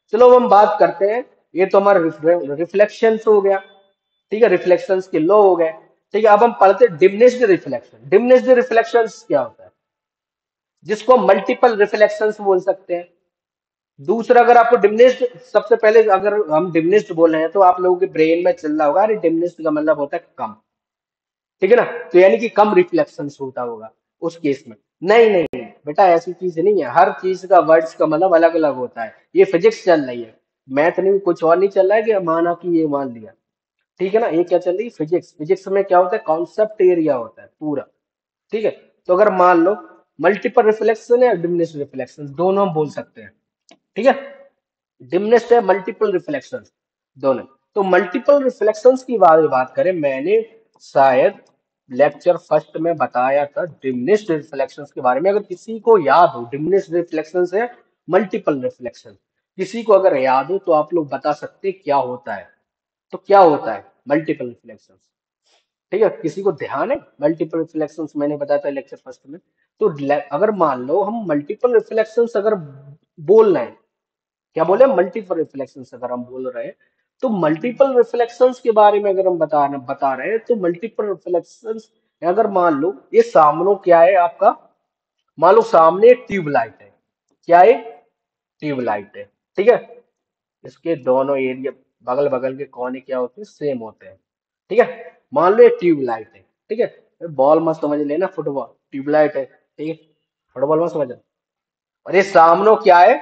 चलो अब हम बात करते हैं, ये तो हमारा रिफ्लेक्शंस हो गया, ठीक है, रिफ्लेक्शंस के लॉ हो गए। ठीक है, अब हम पढ़ते हैं डिमिनिश्ड रिफ्लेक्शन। डिमिनिश्ड रिफ्लेक्शंस क्या होता है, जिसको मल्टीपल रिफ्लेक्शंस बोल सकते हैं। दूसरा, अगर आपको डिमिनिश्ड, सबसे पहले अगर हम डिमिनिश्ड बोल रहे हैं तो आप लोगों के ब्रेन में चल रहा होगा अरे डिमिनिश्ड का मतलब होता है कम, ठीक है ना, तो यानी कि कम रिफ्लेक्शंस होता होगा उस केस में। नहीं नहीं बेटा, ऐसी चीज नहीं है, हर चीज का वर्ड्स का मतलब अलग अलग होता है, ये फिजिक्स चल रही है, मैथ नहीं, कुछ और नहीं चल रहा है कि माना कि ये मान लिया, ठीक है ना, ये क्या चल रही है, फिजिक्स। फिजिक्स में क्या होता है, कॉन्सेप्ट एरिया होता है पूरा, ठीक है। तो अगर मान लो मल्टीपल रिफ्लेक्शन है, डिमिनिश्ड रिफ्लेक्शन दोनों हम बोल सकते हैं, ठीक है। डिमिनिश्ड है, मल्टीपल रिफ्लेक्शन दोनों। तो मल्टीपल रिफ्लेक्शंस की बात करें, मैंने शायद लेक्चर फर्स्ट में बताया था डिमिनिश्ड रिफ्लेक्शंस के बारे में। अगर किसी को याद हो, डिमिनिश्ड रिफ्लेक्शंस है, मल्टीपल रिफ्लेक्शन, किसी को अगर याद हो तो आप लोग बता सकते हैं क्या होता है। तो क्या होता है मल्टीपल रिफ्लेक्शंस, ठीक है, किसी को ध्यान है, मल्टीपल रिफ्लेक्शंस मैंने बताया था लेक्चर फर्स्ट में। तो अगर मान लो हम मल्टीपल रिफ्लेक्शंस अगर बोल रहे हैं, क्या बोले, मल्टीपल रिफ्लेक्शंस अगर हम बोल रहे हैं, तो मल्टीपल रिफ्लेक्शंस के बारे में अगर हम बता रहे हैं, तो मल्टीपल रिफ्लेक्शंस, अगर मान लो ये सामने क्या है आपका, मान लो सामने एक ट्यूबलाइट है, क्या है, ट्यूबलाइट है, ठीक है, इसके दोनों एरिया, बगल बगल के कोने क्या होते हैं, सेम होते हैं, ठीक है। मान लो ये ट्यूबलाइट है, ठीक है, बॉल मत समझ लेना, फुटबॉल, ट्यूबलाइट है, ठीक है, फुटबॉल मत समझना। और ये सामने क्या है,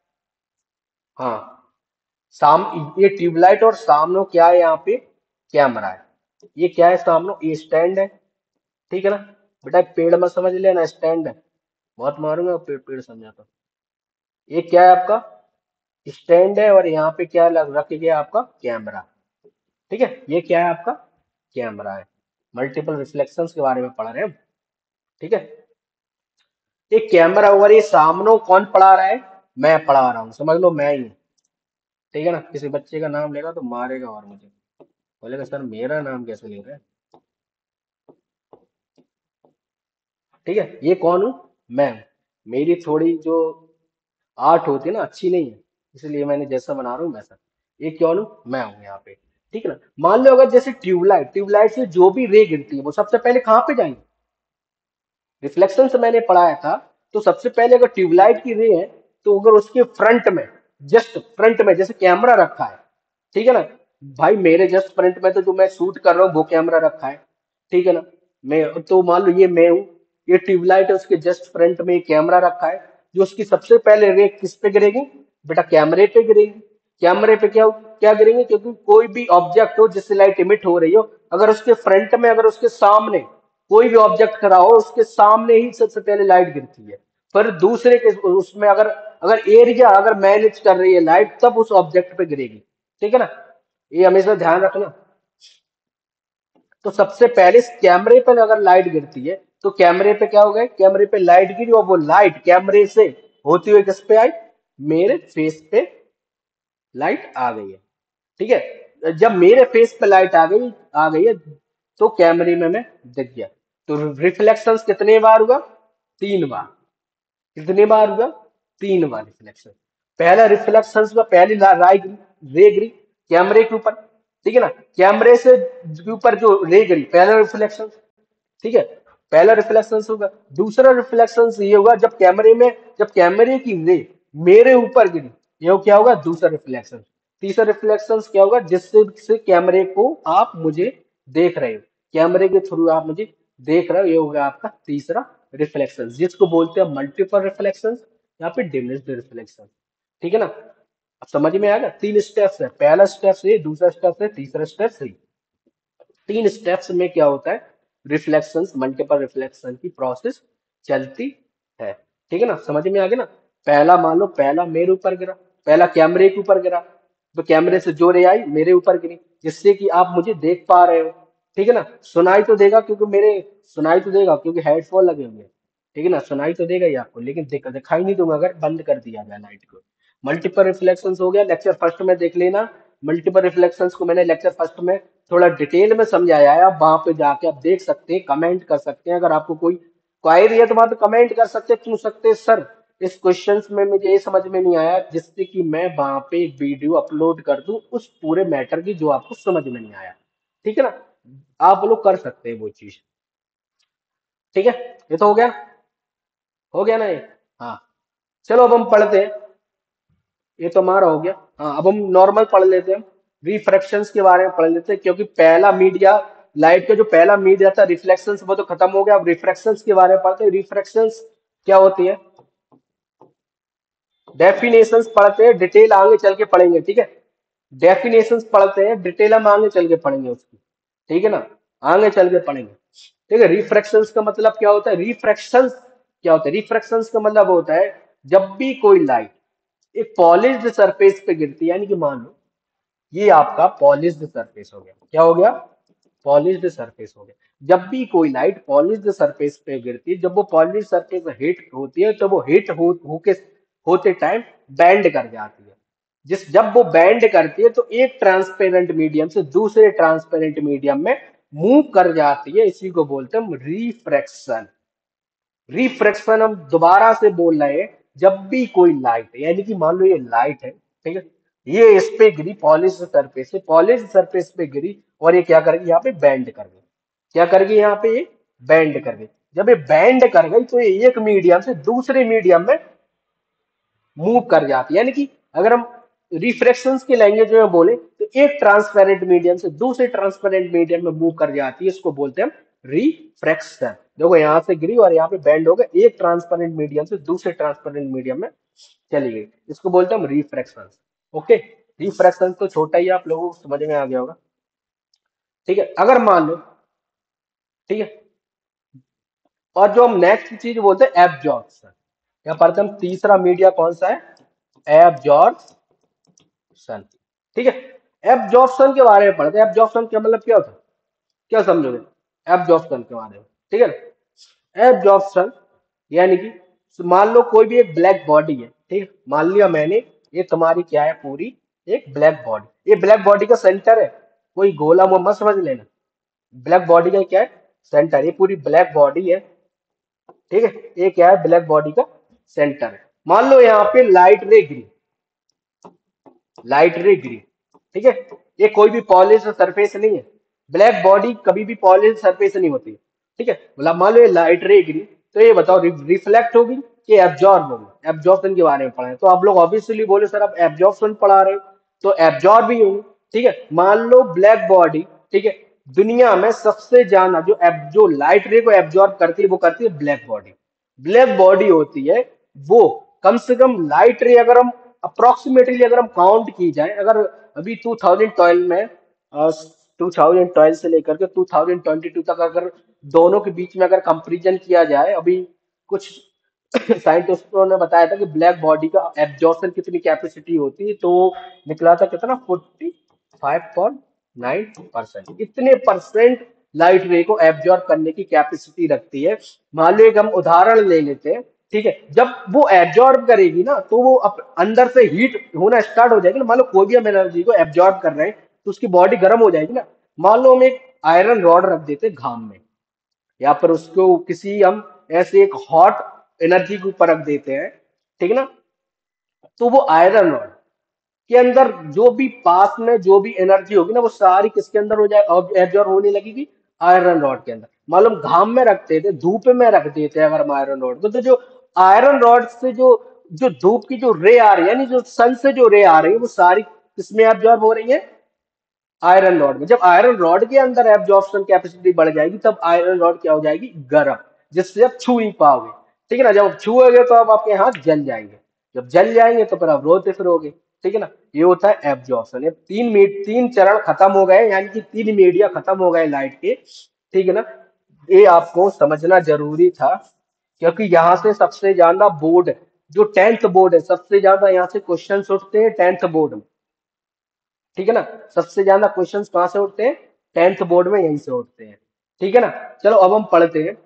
हाँ, साम ये ट्यूबलाइट और सामने क्या है, यहाँ पे कैमरा है। ये क्या है, सामने ये स्टैंड है, ठीक है ना, बेटा पेड़ मत समझ लेना, स्टैंड है, बहुत मारूंगा पेड़ पेड़ समझा तो। ये क्या है आपका, स्टैंड है, और यहाँ पे क्या रख गया आपका कैमरा, ठीक है, ये क्या है आपका, कैमरा है। मल्टीपल रिफ्लेक्शंस के बारे में पढ़ रहे हैं हम, ठीक है। ये कैमरा, और ये सामने कौन पढ़ा रहा है, मैं पढ़ा रहा हूँ, समझ लो मैं ही हूँ, ठीक है ना। किसी बच्चे का नाम लेगा तो मारेगा और मुझे बोलेगा सर मेरा नाम कैसे ले रहे हैं, ठीक है। ये कौन हूँ, मैं हूँ। मेरी थोड़ी जो आर्ट होती है ना, अच्छी नहीं है, इसलिए मैंने जैसा बना रहा हूँ वैसा। ये कौन हूँ, मैं हूँ यहाँ पे, ठीक है ना। मान लो अगर जैसे ट्यूबलाइट, ट्यूबलाइट से जो भी रे गिरती है वो सबसे पहले कहाँ पे जाएंगे, रिफ्लेक्शन से मैंने पढ़ाया था, तो सबसे पहले अगर ट्यूबलाइट की रे है, तो अगर उसके फ्रंट में, जस्ट फ्रंट में जैसे कैमरा रखा है, ठीक है ना, भाई मेरे जस्ट फ्रंट में तो जो मैं शूट कर रहा हूँ वो कैमरा रखा है, ठीक है ना। मैं तो मान लो ये मैं हूँ, ये ट्यूबलाइट है, उसके जस्ट फ्रंट में कैमरा रखा है, जो उसकी सबसे पहले रे किस पे गिरेगी, बेटा कैमरे पे गिरेगी। कैमरे पे क्या क्या गिरेंगे, क्योंकि कोई भी ऑब्जेक्ट हो जिससे लाइट इमिट हो रही हो, अगर उसके फ्रंट में, अगर उसके सामने कोई भी ऑब्जेक्ट खड़ा हो, उसके सामने ही सबसे पहले लाइट गिरती है। पर दूसरे के उसमें अगर अगर एरिया अगर मैनेज कर रही है लाइट, तब उस ऑब्जेक्ट पे गिरेगी, ठीक है ना, ये हमेशा ध्यान रखना। तो सबसे पहले इस कैमरे पर अगर लाइट गिरती है, तो कैमरे पे क्या हो गया, कैमरे पे लाइट गिरी, और वो लाइट कैमरे से होती हुई किस पे आई, मेरे फेस पे लाइट आ गई है, ठीक है। जब मेरे फेस पे लाइट आ गई है, तो कैमरे में मैं दिख गया। तो रिफ्लेक्शंस कितने बार हुआ, 3 बार। कितने बार हुआ, 3 बार रिफ्लेक्शन। पहला रिफ्लेक्शन का पहली लाइट रे गिरी कैमरे के ऊपर, ठीक है ना, कैमरे से के ऊपर जो रे गिरी, पहला रिफ्लेक्शन, ठीक है, पहला रिफ्लेक्शन होगा। दूसरा रिफ्लेक्शन ये होगा जब कैमरे में, जब कैमरे की रे मेरे ऊपर गिरी, ये क्या होगा, दूसरा रिफ्लेक्शन। तीसरा रिफ्लेक्शन क्या होगा, जिससे से कैमरे को आप मुझे देख रहे हो, कैमरे के थ्रू आप मुझे देख रहे हो, ये होगा आपका तीसरा रिफ्लेक्शन, जिसको बोलते हैं मल्टीपल रिफ्लेक्शन या फिर डिमिनिश्ड रिफ्लेक्शन, ठीक है ना। अब समझ में आएगा, 3 स्टेप्स है, पहला स्टेप ये, दूसरा स्टेप है, तीसरा स्टेप ये। 3 स्टेप्स में क्या होता है, रिफ्लेक्शंस, मल्टीपल रिफ्लेक्शन की प्रोसेस चलती है, ठीक है ना, समझ में आ गया ना। पहला मान लो, पहला मेरे ऊपर गिरा, पहला कैमरे के ऊपर गिरा, तो कैमरे से जो रे आई मेरे ऊपर गिरी, जिससे कि आप मुझे देख पा रहे हो, ठीक है ना। सुनाई तो देगा क्योंकि मेरे, सुनाई तो देगा क्योंकि हेडफोन लगे हुए हैं, ठीक है ना, सुनाई तो देगा ही आपको, लेकिन दिखाई नहीं दूंगा अगर बंद कर दिया जाए लाइट को। मल्टीपल रिफ्लेक्शंस हो गया, लेक्चर फर्स्ट में देख लेना। मल्टीपल रिफ्लेक्शंस को मैंने लेक्चर फर्स्ट में थोड़ा डिटेल में समझाया है, आप वहां पे जाके आप देख सकते हैं, कमेंट कर सकते हैं, अगर आपको कोई क्वायरी है तो वहां पे कमेंट कर सकते हैं, पूछ सकते हैं सर इस क्वेश्चंस में मुझे ये समझ में नहीं आया जिससे कि मैं वहां पे एक वीडियो अपलोड कर दूं उस पूरे मैटर की जो आपको समझ में नहीं आया। ठीक है ना, आप लोग कर सकते हैं वो चीज। ठीक है, ये तो हो गया ना ये। हाँ, चलो अब हम पढ़ते हैं। ये तो हमारा हो गया। हाँ, अब हम नॉर्मल पढ़ लेते हैं। रिफ्रैक्शंस के बारे में पढ़ लेते हैं, क्योंकि पहला मीडिया, लाइट का जो पहला मीडिया था रिफ्लेक्शंस, वो तो खत्म हो गया। अब रिफ्रैक्शंस के बारे में पढ़ते हैं। रिफ्रैक्शंस क्या होती है, डेफिनेशंस पढ़ते हैं, डिटेल आगे चल के पढ़ेंगे। ठीक है, डेफिनेशंस पढ़ते हैं, डिटेल हम आगे चल के पढ़ेंगे उसकी। ठीक है ना, आगे चल के पढ़ेंगे। ठीक है, रिफ्रैक्शंस का मतलब क्या होता है, रिफ्रैक्शंस क्या होता है, रिफ्रैक्शंस का मतलब होता है जब भी कोई लाइट एक पॉलिश्ड सरफेस पे गिरती है, यानी कि मान लो ये आपका पॉलिश्ड सरफेस हो गया। क्या हो गया, पॉलिश्ड सरफेस हो गया। जब भी कोई लाइट पॉलिश्ड सरफेस पे गिरती है, जब वो पॉलिश्ड सरफेस हिट होती है, तो वो हिट होके होते टाइम बैंड कर जाती है। जब वो बैंड करती है तो एक ट्रांसपेरेंट मीडियम से दूसरे ट्रांसपेरेंट मीडियम में मूव कर जाती है। इसी को बोलते हैं हम रिफ्रैक्शन। रिफ्रैक्शन हम दोबारा से बोल रहे हैं, जब भी कोई लाइट है, यानी कि मान लो ये लाइट है, ठीक है, ये इस पे गिरी, पॉलिश सरफेस से पॉलिश सरफेस पे गिरी, और ये क्या करेगी, यहाँ पे बैंड कर गई। क्या कर गई, यहाँ पे ये बैंड कर गई। जब ये बैंड कर गई तो ये एक मीडियम से दूसरे मीडियम में मूव कर जाती है। यानी कि अगर हम रिफ्रैक्शंस की लैंग्वेज में बोले तो एक ट्रांसपेरेंट मीडियम से दूसरे ट्रांसपेरेंट मीडियम में मूव कर जाती है। इसको बोलते हैं हम रिफ्रैक्शन। देखो यहां से गिरी और यहाँ पे बैंड हो गया, एक ट्रांसपेरेंट मीडियम से दूसरे ट्रांसपेरेंट मीडियम में चली गई। इसको बोलते हैं हम रिफ्रैक्शन। ओके, रिफ्रैक्शन तो छोटा ही है, आप लोगों को समझ में आ गया होगा। ठीक है, अगर मान लो, ठीक है, और जो हम नेक्स्ट चीज बोलते हैं एब्जॉर्प्शन। क्या पढ़ते हैं हम, तीसरा मीडिया कौन सा है, एब्जॉर्प्शन। ठीक है, एब्जॉर्प्शन के बारे में पढ़ते हैं। एब्जॉर्प्शन का मतलब क्या होता है, क्या समझोगे एब्जॉर्प्शन के बारे में। ठीक है, एब्जॉर्प्शन यानी कि मान लो कोई भी एक ब्लैक बॉडी है, ठीक है, मान लिया मैंने, ये तुम्हारी क्या है, पूरी एक ब्लैक बॉडी, ये ब्लैक बॉडी का सेंटर है, कोई गोला मोहम्मद समझ लेना। ब्लैक बॉडी का क्या है, सेंटर, ये पूरी ब्लैक बॉडी है। ठीक है, ये क्या है, ब्लैक बॉडी का सेंटर है। मान लो यहाँ पे लाइट रे गिरी, लाइट रे ग्रीन, ठीक है, ये कोई भी पॉलिश सरफेस नहीं है। ब्लैक बॉडी कभी भी पॉलिश सरफेस नहीं होती। ठीक है, मतलब मान लो ये लाइट रे ग्रीन, तो ये बताओ रिफ्लेक्ट होगी कि एब्जॉर्ब होगी। एब्जॉर्प्शन के बारे में पढ़ा है तो आप लोग ऑब्वियसली बोले सर आप एब्जॉर्प्शन पढ़ा रहे हो, तो एब्जॉर्ब भी होगी। ठीक है, मान लो ब्लैक बॉडी, ठीक है, दुनिया में सबसे ज्यादा जो लाइट रे को एब्जॉर्ब करती है वो करती है ब्लैक बॉडी। ब्लैक बॉडी होती है वो, कम से कम लाइट रे अगर हम अप्रोक्सीमेटली अगर हम काउंट की जाए, अगर अभी 2012 में 2012 से लेकर के 2022 तक अगर दोनों के बीच में अगर कंपैरिजन किया जाए, अभी कुछ साइंटिस्टों ने बताया था कि ब्लैक बॉडी का एब्जॉर्प्शन कितनी कैपेसिटी होती है, तो निकला था कितना, 45.9%। इतने परसेंट लाइट रे को एब्जॉर्ब करने की कैपेसिटी रखती है। मान लो एक हम उदाहरण ले लेते हैं। ठीक है, जब वो एब्जॉर्ब करेगी ना तो वो अंदर से हीट होना स्टार्ट हो जाएगी ना। मान लो कोई भी हम एनर्जी को एब्जॉर्ब कर रहे हैं तो उसकी बॉडी गर्म हो जाएगी ना। मान लो हम एक आयरन रॉड रख देते हैं घाम में, या पर उसको किसी हम ऐसे एक हॉट एनर्जी के ऊपर रख देते हैं, ठीक है ना, तो वो आयरन रॉड के अंदर जो भी पास में जो भी एनर्जी होगी ना वो सारी किसके अंदर हो जाए, एब्जॉर्ब होने लगेगी, आयरन रॉड के अंदर। मालूम घाम में रखते थे, धूप में रख देते हैं अगर हम आयरन रॉड को, तो जो आयरन रॉड से जो जो धूप की जो रे आ रही है, यानी जो सन से जो रे आ रही है, वो सारी किसमें एब्जॉर्ब हो रही है, आयरन रॉड में। जब आयरन रॉड के अंदर एब्जॉर्प्शन कैपेसिटी बढ़ जाएगी तब आयरन रॉड क्या हो जाएगी, गर्म, जिससे आप छू ही पाओगे। ठीक है ना, जब आप छुओगे तो अब आपके हाथ जल जाएंगे, जब जल जाएंगे तो फिर आप रोते फिरोगे। ठीक है ना, ये होता है एब्जॉर्प्शन। ये तीन चरण खत्म हो गए, यानी कि तीन मीडिया खत्म हो गए लाइट के। ठीक है ना, ये आपको समझना जरूरी था, क्योंकि यहाँ से सबसे ज्यादा बोर्ड, जो 10th बोर्ड है, सबसे ज्यादा यहाँ से क्वेश्चन उठते हैं 10th बोर्ड में। ठीक है ना, सबसे ज्यादा क्वेश्चंस कहां से उठते हैं, 10th बोर्ड में यहीं से उठते हैं। ठीक है ना, चलो अब हम पढ़ते हैं।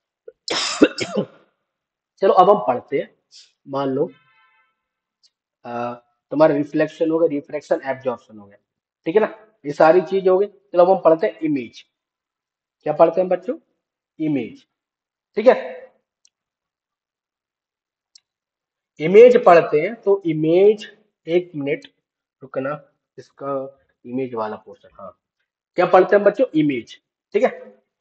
चलो अब हम पढ़ते हैं। मान लो अ, तुम्हारा रिफ्लेक्शन हो गया, रिफ्रैक्शन, एब्जॉर्प्शन हो गया। ठीक है ना, ये सारी चीज हो गई। चलो अब हम पढ़ते हैं इमेज। क्या पढ़ते हैं बच्चों, इमेज। ठीक है, इमेज पढ़ते हैं तो इमेज, एक मिनट रुकना, इसका इमेज वाला पोर्शन, हाँ। क्या पढ़ते हैं बच्चों? इमेज। ठीक है,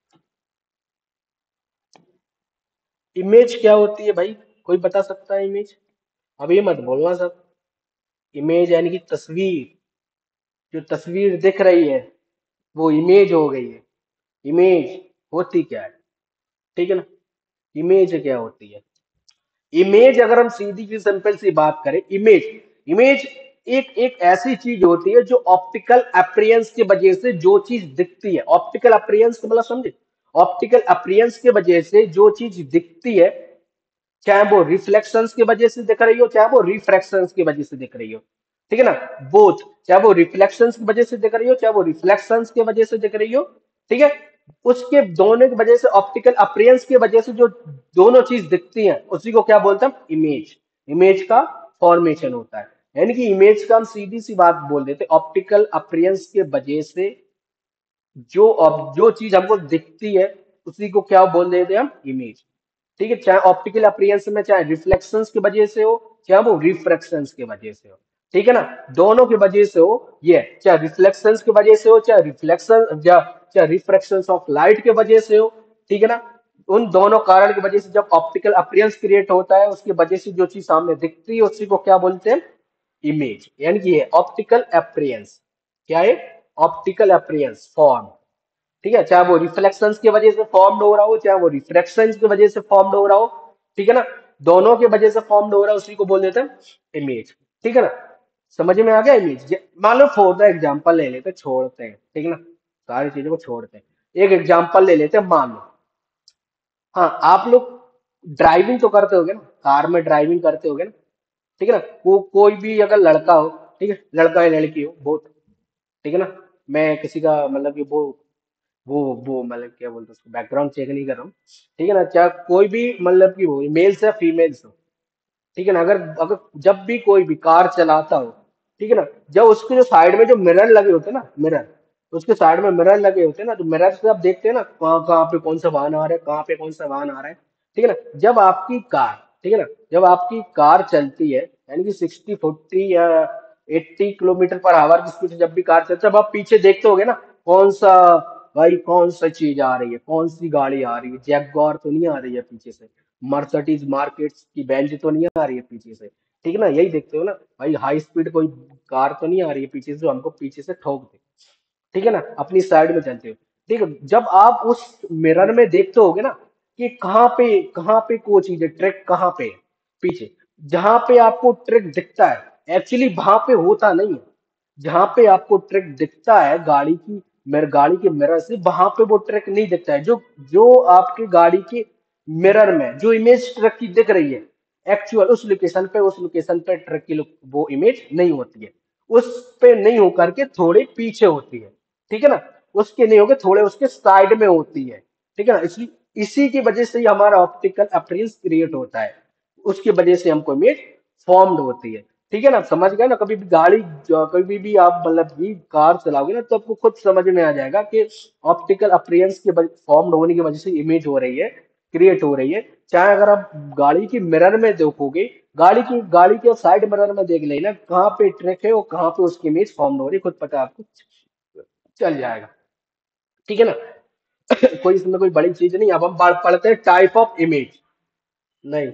इमेज क्या होती है भाई? कोई बता सकता है इमेज? अब ये मत बोलना सब। इमेज यानी कि तस्वीर, जो तस्वीर दिख रही है वो इमेज हो गई है। इमेज होती क्या है? ठीक है ना, इमेज क्या होती है? इमेज अगर हम सीधी सी सिंपल सी बात करें, इमेज, इमेज एक एक ऐसी चीज होती है जो ऑप्टिकल अप्रियंस की वजह से जो चीज दिखती है, ऑप्टिकल अप्रियंस मतलब समझे? ऑप्टिकल अप्रियंस की वजह से जो चीज दिखती है, चाहे वो रिफ्लेक्शंस की वजह से दिख रही हो, चाहे वो रिफ्रैक्शंस की वजह से दिख रही हो। ठीक है ना, बोथ, चाहे वो रिफ्लेक्शंस की वजह से दिख रही हो, चाहे वो रिफ्लेक्शंस की वजह से दिख रही हो। ठीक है, उसके दोनों की वजह से, ऑप्टिकल अपरियंस की वजह से जो दोनों चीज दिखती हैं, उसी को क्या बोलते हैं? इमेज। इमेज का फॉर्मेशन होता है, यानी कि इमेज का हम सीधी सी बात बोल देते हैं, ऑप्टिकल अपरियंस के वजह से जो चीज हमको दिखती है, उसी को क्या बोल देते हैं हम? इमेज। ठीक है, चाहे ऑप्टिकल अप्रियंस में चाहे रिफ्लेक्शंस की वजह से हो, चाहे वो रिफ्रैक्शंस की वजह से हो। ठीक है ना, दोनों की वजह से हो, ये चाहे रिफ्लेक्शंस की वजह से हो, चाहे रिफ्लेक्शन या चाहे रिफ्रैक्शंस ऑफ लाइट की वजह से हो। ठीक है ना, उन दोनों कारण की वजह से जब ऑप्टिकल अप्रियंस क्रिएट होता है, उसकी वजह से जो चीज सामने दिखती है उसी को क्या बोलते हैं? इमेज। यानी कि ये ऑप्टिकल अप्रियंस, क्या है? Optical appearance form. ठीक है, चाहे वो रिफ्लेक्शंस की वजह से फॉर्म्ड हो रहा हो, चाहे वो रिफ्रैक्शंस की वजह से फॉर्म्ड हो रहा हो। ठीक है ना, दोनों की वजह से फॉर्म्ड हो रहा है, उसी को बोल देते हैं इमेज। ठीक है ना, समझ में आ गया इमेज? मान लो फॉर द एग्जाम्पल ले लेते हैं, छोड़ते हैं, ठीक है ना, सारी चीजों को छोड़ते हैं, एक एग्जाम्पल ले लेते हैं, मान लो, हाँ, आप लोग ड्राइविंग तो करते होगे ना, कार में ड्राइविंग करते होगे ना। ठीक है ना, कोई भी अगर लड़का हो, ठीक है, लड़का या लड़की हो बहुत, ठीक है ना, मैं किसी का मतलब कि वो मतलब क्या बोलते हैं उसको, बैकग्राउंड चेक नहीं कर रहा हूँ। ठीक है ना, चाहे कोई भी मतलब कि वो मेल्स या फीमेल्स हो। ठीक है ना, अगर अगर जब भी कोई भी कार चलाता हो, ठीक है ना, जब उसके जो साइड में जो मिरर लगे होते हैं ना, मिरर, उसके साइड में मिरर लगे होते हैं ना, तो मिरर से आप देखते हैं ना कहाँ कहाँ पे कौन सा वाहन आ रहा है, कहाँ पे कौन सा वाहन आ रहा है। ठीक है ना, जब आपकी कार, ठीक है ना, जब आपकी कार चलती है, यानी कि 60-40 या 80 किलोमीटर पर आवर की स्पीड से जब भी कार चलती है, जब आप पीछे देखते होगे ना, कौन सा, भाई कौन सा चीज आ रही है, कौन सी गाड़ी आ रही है, जैगवार तो नहीं आ रही है पीछे से, मर्सिडीज मार्केट्स की बेंज तो नहीं आ रही है पीछे से। ठीक है ना, यही देखते हो ना भाई, हाई स्पीड कोई कार तो नहीं आ रही है पीछे से जो हमको पीछे से ठोक दे। ठीक है ना, अपनी साइड में चलते हो। ठीक है, जब आप उस मिरर में देखते होगे ना कि कहाँ पे कोई चीज है, ट्रैक कहाँ पे है पीछे, जहां पे आपको ट्रैक दिखता है एक्चुअली वहां पे होता नहीं है। जहां पे आपको ट्रैक दिखता है गाड़ी की, मेरे गाड़ी के मिरर से, वहां पे वो ट्रैक नहीं दिखता है। जो जो आपकी गाड़ी के मिरर में जो इमेज ट्रक की दिख रही है, एक्चुअल उस लोकेशन पे ट्रक की वो इमेज नहीं होती है। उस पे नहीं होकर के थोड़े पीछे होती है। ठीक है ना, उसके नहीं होके थोड़े उसके साइड में होती है। ठीक है ना, इसलिए इसी की वजह से ही हमारा ऑप्टिकल अपीयरेंस क्रिएट होता है, उसकी वजह से हमको इमेज फॉर्म्ड होती है। ठीक है ना, समझ गए ना? कभी भी गाड़ी, कभी भी आप मतलब कि कार चलाओगे ना, तो आपको खुद समझ में आ जाएगा कि ऑप्टिकल अपीयरेंस के फॉर्म्ड होने की वजह से इमेज हो रही है, क्रिएट हो रही है। चाहे अगर आप गाड़ी की मिरर में देखोगे, गाड़ी के साइड मिरर में देख लेना कहाँ पे ट्रैक है और कहाँ पे उसकी इमेज फॉर्म हो रही है, खुद पता आपको चल जाएगा। ठीक है ना, कोई इसमें कोई बड़ी चीज नहीं। अब हम पढ़ते हैं टाइप ऑफ इमेज। नहीं,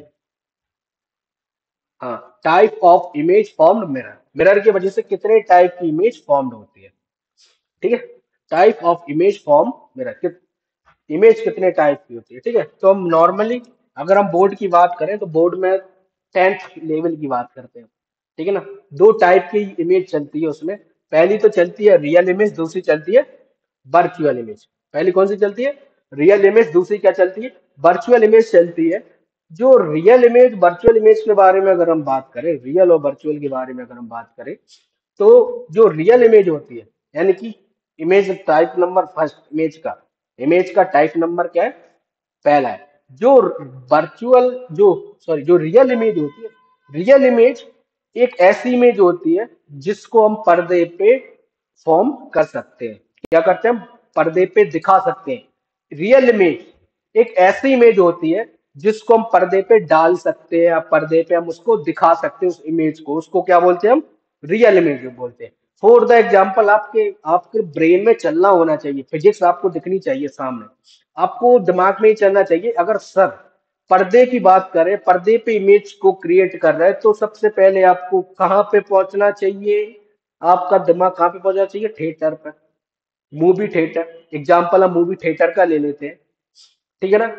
हाँ, type of image formed mirror, mirror की वजह से कितने टाइप की इमेज फॉर्म्ड होती है। ठीक है, type of image form mirror, image कितने टाइप की होती है। ठीक है, तो हम नॉर्मली अगर हम बोर्ड की बात करें तो बोर्ड में 10th लेवल की बात करते हैं। ठीक है ना, दो टाइप की इमेज चलती है उसमें। पहली तो चलती है रियल इमेज, दूसरी चलती है वर्चुअल इमेज। पहली कौन सी चलती है? Real image. दूसरी क्या चलती है? वर्चुअल इमेज चलती है। जो रियल इमेज वर्चुअल इमेज के बारे में अगर हम बात करें, रियल और वर्चुअल के बारे में अगर हम बात करें, तो जो रियल इमेज होती है, यानी कि image type number first, image का टाइप नंबर क्या है? पहला है। जो वर्चुअल जो सॉरी जो रियल इमेज होती है, रियल इमेज एक ऐसी इमेज होती है जिसको हम पर्दे पे फॉर्म कर सकते हैं। क्या करते हैं हम? पर्दे पे दिखा सकते हैं। रियल इमेज एक ऐसी इमेज होती है जिसको हम पर्दे पे डाल सकते हैं, या पर्दे पे हम उसको दिखा सकते हैं उस इमेज को, उसको क्या बोलते हैं हम? रियल इमेज बोलते हैं। फॉर द एग्जाम्पल, आपके आपके ब्रेन में चलना होना चाहिए, फिजिक्स आपको दिखनी चाहिए सामने, आपको दिमाग में ही चलना चाहिए। अगर सर पर्दे की बात करें, पर्दे पे इमेज को क्रिएट कर रहे हैं, तो सबसे पहले आपको कहाँ पे पहुंचना चाहिए? आपका दिमाग कहाँ पे पहुंचना चाहिए? थिएटर पर, मूवी थिएटर। एग्जाम्पल हम मूवी थिएटर का ले लेते हैं, ठीक है ना?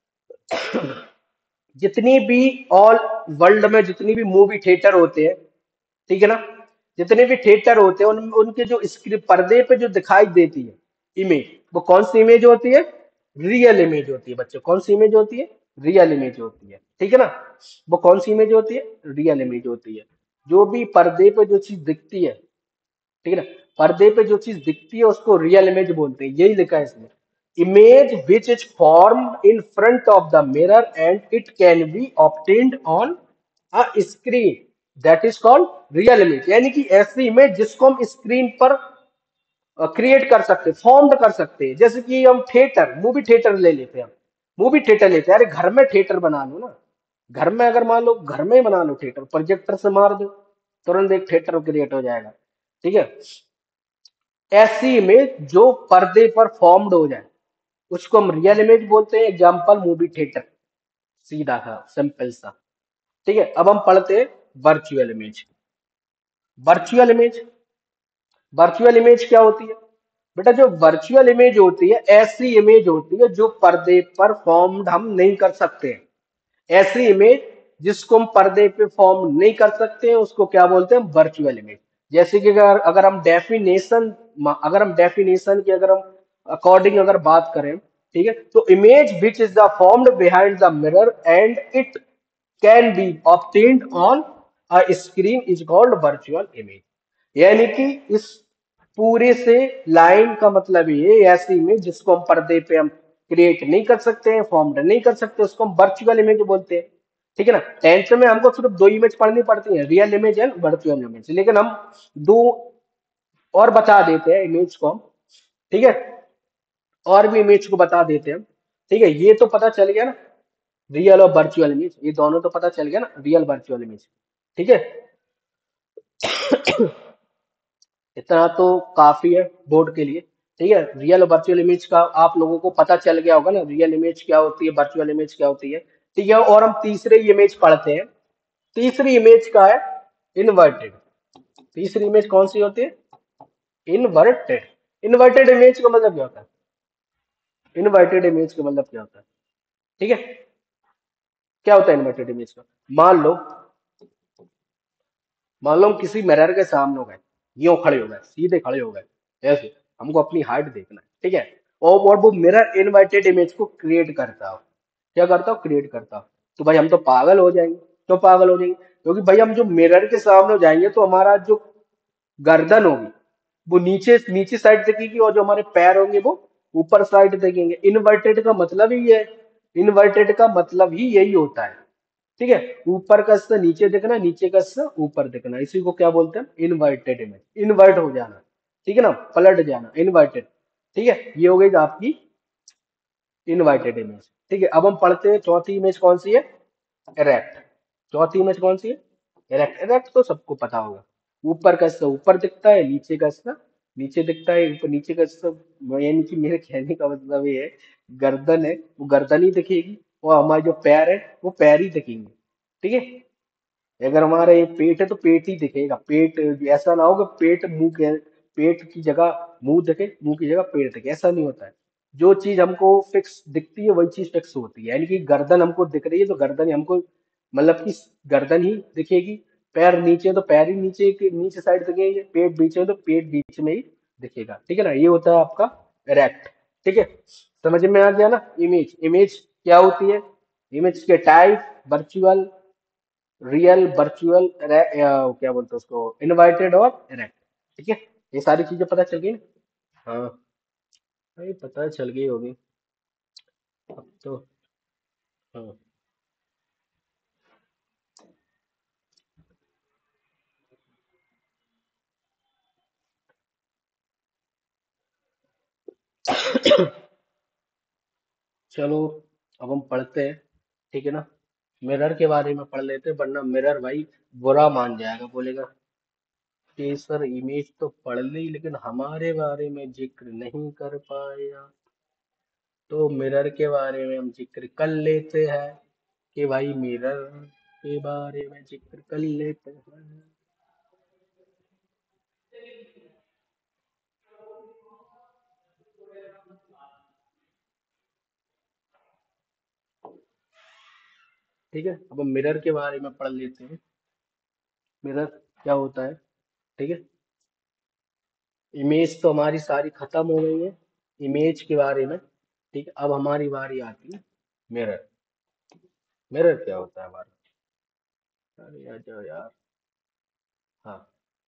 जितनी भी ऑल वर्ल्ड में जितनी भी मूवी थिएटर होते हैं, ठीक है ना, जितने भी थिएटर होते हैं उनके जो स्क्रीन पर्दे पे जो दिखाई देती है इमेज, वो कौन सी इमेज होती है? रियल इमेज होती है बच्चों। कौन सी इमेज होती है? रियल इमेज होती है, ठीक है ना? वो कौन सी इमेज होती है? रियल इमेज होती है। जो भी पर्दे पे जो चीज दिखती है, ठीक है ना, पर्दे पे जो चीज दिखती है उसको रियल इमेज बोलते हैं। यही लिखा है इसमें, image which is formed in front of the mirror and it can be obtained on a screen, that is called real image. यानी कि ऐसी इमेज जिसको हम स्क्रीन पर क्रिएट कर सकते, फॉर्म्ड कर सकते हैं। जैसे कि हम थिएटर, मूवी थिएटर ले लेते हैं, हम मूवी थिएटर लेते हैं, अरे घर में थिएटर बना लो ना। घर में अगर मान लो, घर में ही बना लो थिएटर, प्रोजेक्टर से मार दो, तुरंत एक थिएटर क्रिएट हो जाएगा, ठीक है? ऐसी इमेज जो पर्दे पर फॉर्म्ड हो जाए उसको हम रियल इमेज बोलते हैं। एग्जाम्पल मूवी थिएटर, सीधा था, सिंपल सा, ठीक है? अब हम पढ़ते हैं virtual image. Virtual image, virtual image क्या होती है बेटा? जो वर्चुअल इमेज होती है, ऐसी इमेज होती है जो पर्दे पर फॉर्म्ड हम नहीं कर सकते हैं। ऐसी इमेज जिसको हम पर्दे पे फॉर्म नहीं कर सकते हैं उसको क्या बोलते हैं? Virtual image. जैसे कि अगर अगर हम डेफिनेशन अगर हम डेफिनेशन की अगर हम अकॉर्डिंग अगर बात करें, ठीक है, तो image which is the formed behind the mirror and it can be obtained on a screen is called virtual image. यानी कि इस पूरे से लाइन का मतलब ये, ऐसी इमेज जिसको हम पर्दे पे हम क्रिएट नहीं कर सकते हैं, फॉर्म नहीं कर सकते, उसको हम वर्चुअल इमेज बोलते हैं, ठीक है ना? टेंथ में हमको सिर्फ दो इमेज पढ़नी पड़ती है, real image and virtual image, लेकिन हम दो और बता देते हैं इमेज को हम, ठीक है? और भी इमेज को बता देते हैं, ठीक है? ये तो पता चल गया ना, रियल और वर्चुअल इमेज, ये दोनों तो पता चल गया ना, रियल वर्चुअल इमेज, ठीक है? इतना तो काफी है बोर्ड के लिए, ठीक है? रियल वर्चुअल इमेज का आप लोगों को पता चल गया होगा ना, रियल इमेज क्या होती है, वर्चुअल इमेज क्या होती है, ठीक है? और हम तीसरे इमेज पढ़ते हैं। तीसरी इमेज का है इन्वर्टेड। तीसरी इमेज कौन सी होती है? इन्वर्टेड। इन्वर्टेड इमेज का मतलब क्या होता है? इन्वर्टेड इमेज का मतलब क्या होता है? ठीक है, क्या होता है इन्वर्टेड इमेज का? मान लो, मान लो हम किसी मिरर के सामने हो गए, यूं खड़े हो गए, सीधे खड़े हो गए, ऐसे हमको अपनी हाइट देखना है, ठीक है? और वो मिरर इनवर्टेड इमेज को क्रिएट करता हो, क्या करता हो? क्रिएट करता हो। तो भाई हम तो पागल हो जाएंगे। तो पागल हो जाएंगे क्योंकि भाई हम जो मिरर के सामने हो जाएंगे तो हमारा जो गर्दन होगी वो नीचे नीचे साइड दिखेगी, और जो हमारे पैर होंगे वो ऊपर साइड दिखेंगे। इनवर्टेड का मतलब ही है, इनवर्टेड का मतलब ही यही होता है, ठीक है? ऊपर का हिस्सा नीचे दिखना, नीचे का हिस्सा ऊपर दिखना, इसी को क्या बोलते हैं? Inverted image. इन्वर्ट हो जाना, ठीक है ना, पलट जाना, इन्वर्टेड, ठीक है? ये हो गई आपकी इनवर्टेड इमेज, ठीक है? अब हम पढ़ते हैं चौथी इमेज कौन सी है? इरेक्ट। चौथी इमेज कौन सी है? इरेक्ट। इरेक्ट तो सबको पता होगा, ऊपर का हिस्सा ऊपर दिखता है, नीचे का हिस्सा नीचे दिखता है। ऊपर नीचे का हिस्सा, यानी कि मेरे कहने का मतलब ये है, गर्दन है वो गर्दन ही दिखेगी, और हमारे जो पैर है वो पैर ही दिखेंगे, ठीक है? अगर हमारा ये पेट है तो पेट ही दिखेगा। पेट ऐसा ना हो कि पेट मुंह के, पेट की जगह मुंह दिखे, मुंह की जगह पेट दिखे, ऐसा नहीं होता है। जो चीज हमको फिक्स दिखती है वही चीज फिक्स होती है। यानी कि गर्दन हमको दिख रही है तो गर्दन ही हमको, मतलब कि गर्दन ही दिखेगी। पैर नीचे है तो पैर ही नीचे के नीचे साइड दिखेंगे, पेट बीच में तो पेट बीच में ही दिखेगा, ठीक है ना? ये होता है आपका रेक्ट, ठीक है? समझ में आ गया ना? इमेज, इमेज क्या होती है? इमेज के टाइप, वर्चुअल, रियल, वर्चुअल, क्या बोलते हैं उसको, इनवाइटेड और इरेक्ट, ठीक है? ये सारी चीजें पता चल गई ना? हाँ, ये पता चल गई होगी अब तो। हाँ, चलो अब हम पढ़ते हैं ठीक है ना। मिरर के बारे में पढ़ लेते, वरना मिरर भाई बुरा मान जाएगा, बोलेगा कि सर इमेज तो पढ़ ली लेकिन हमारे बारे में जिक्र नहीं कर पाया। तो मिरर के बारे में हम जिक्र कर लेते हैं कि भाई मिरर के बारे में जिक्र कर लेते हैं। ठीक है, अब हम मिरर के बारे में पढ़ लेते हैं। मिरर क्या होता है? ठीक है, इमेज तो हमारी सारी खत्म हो गई है इमेज के बारे में। ठीक है, अब हमारी बारी आती है मिरर। मिरर क्या होता है हमारा? अरे आ जाओ यार। हाँ,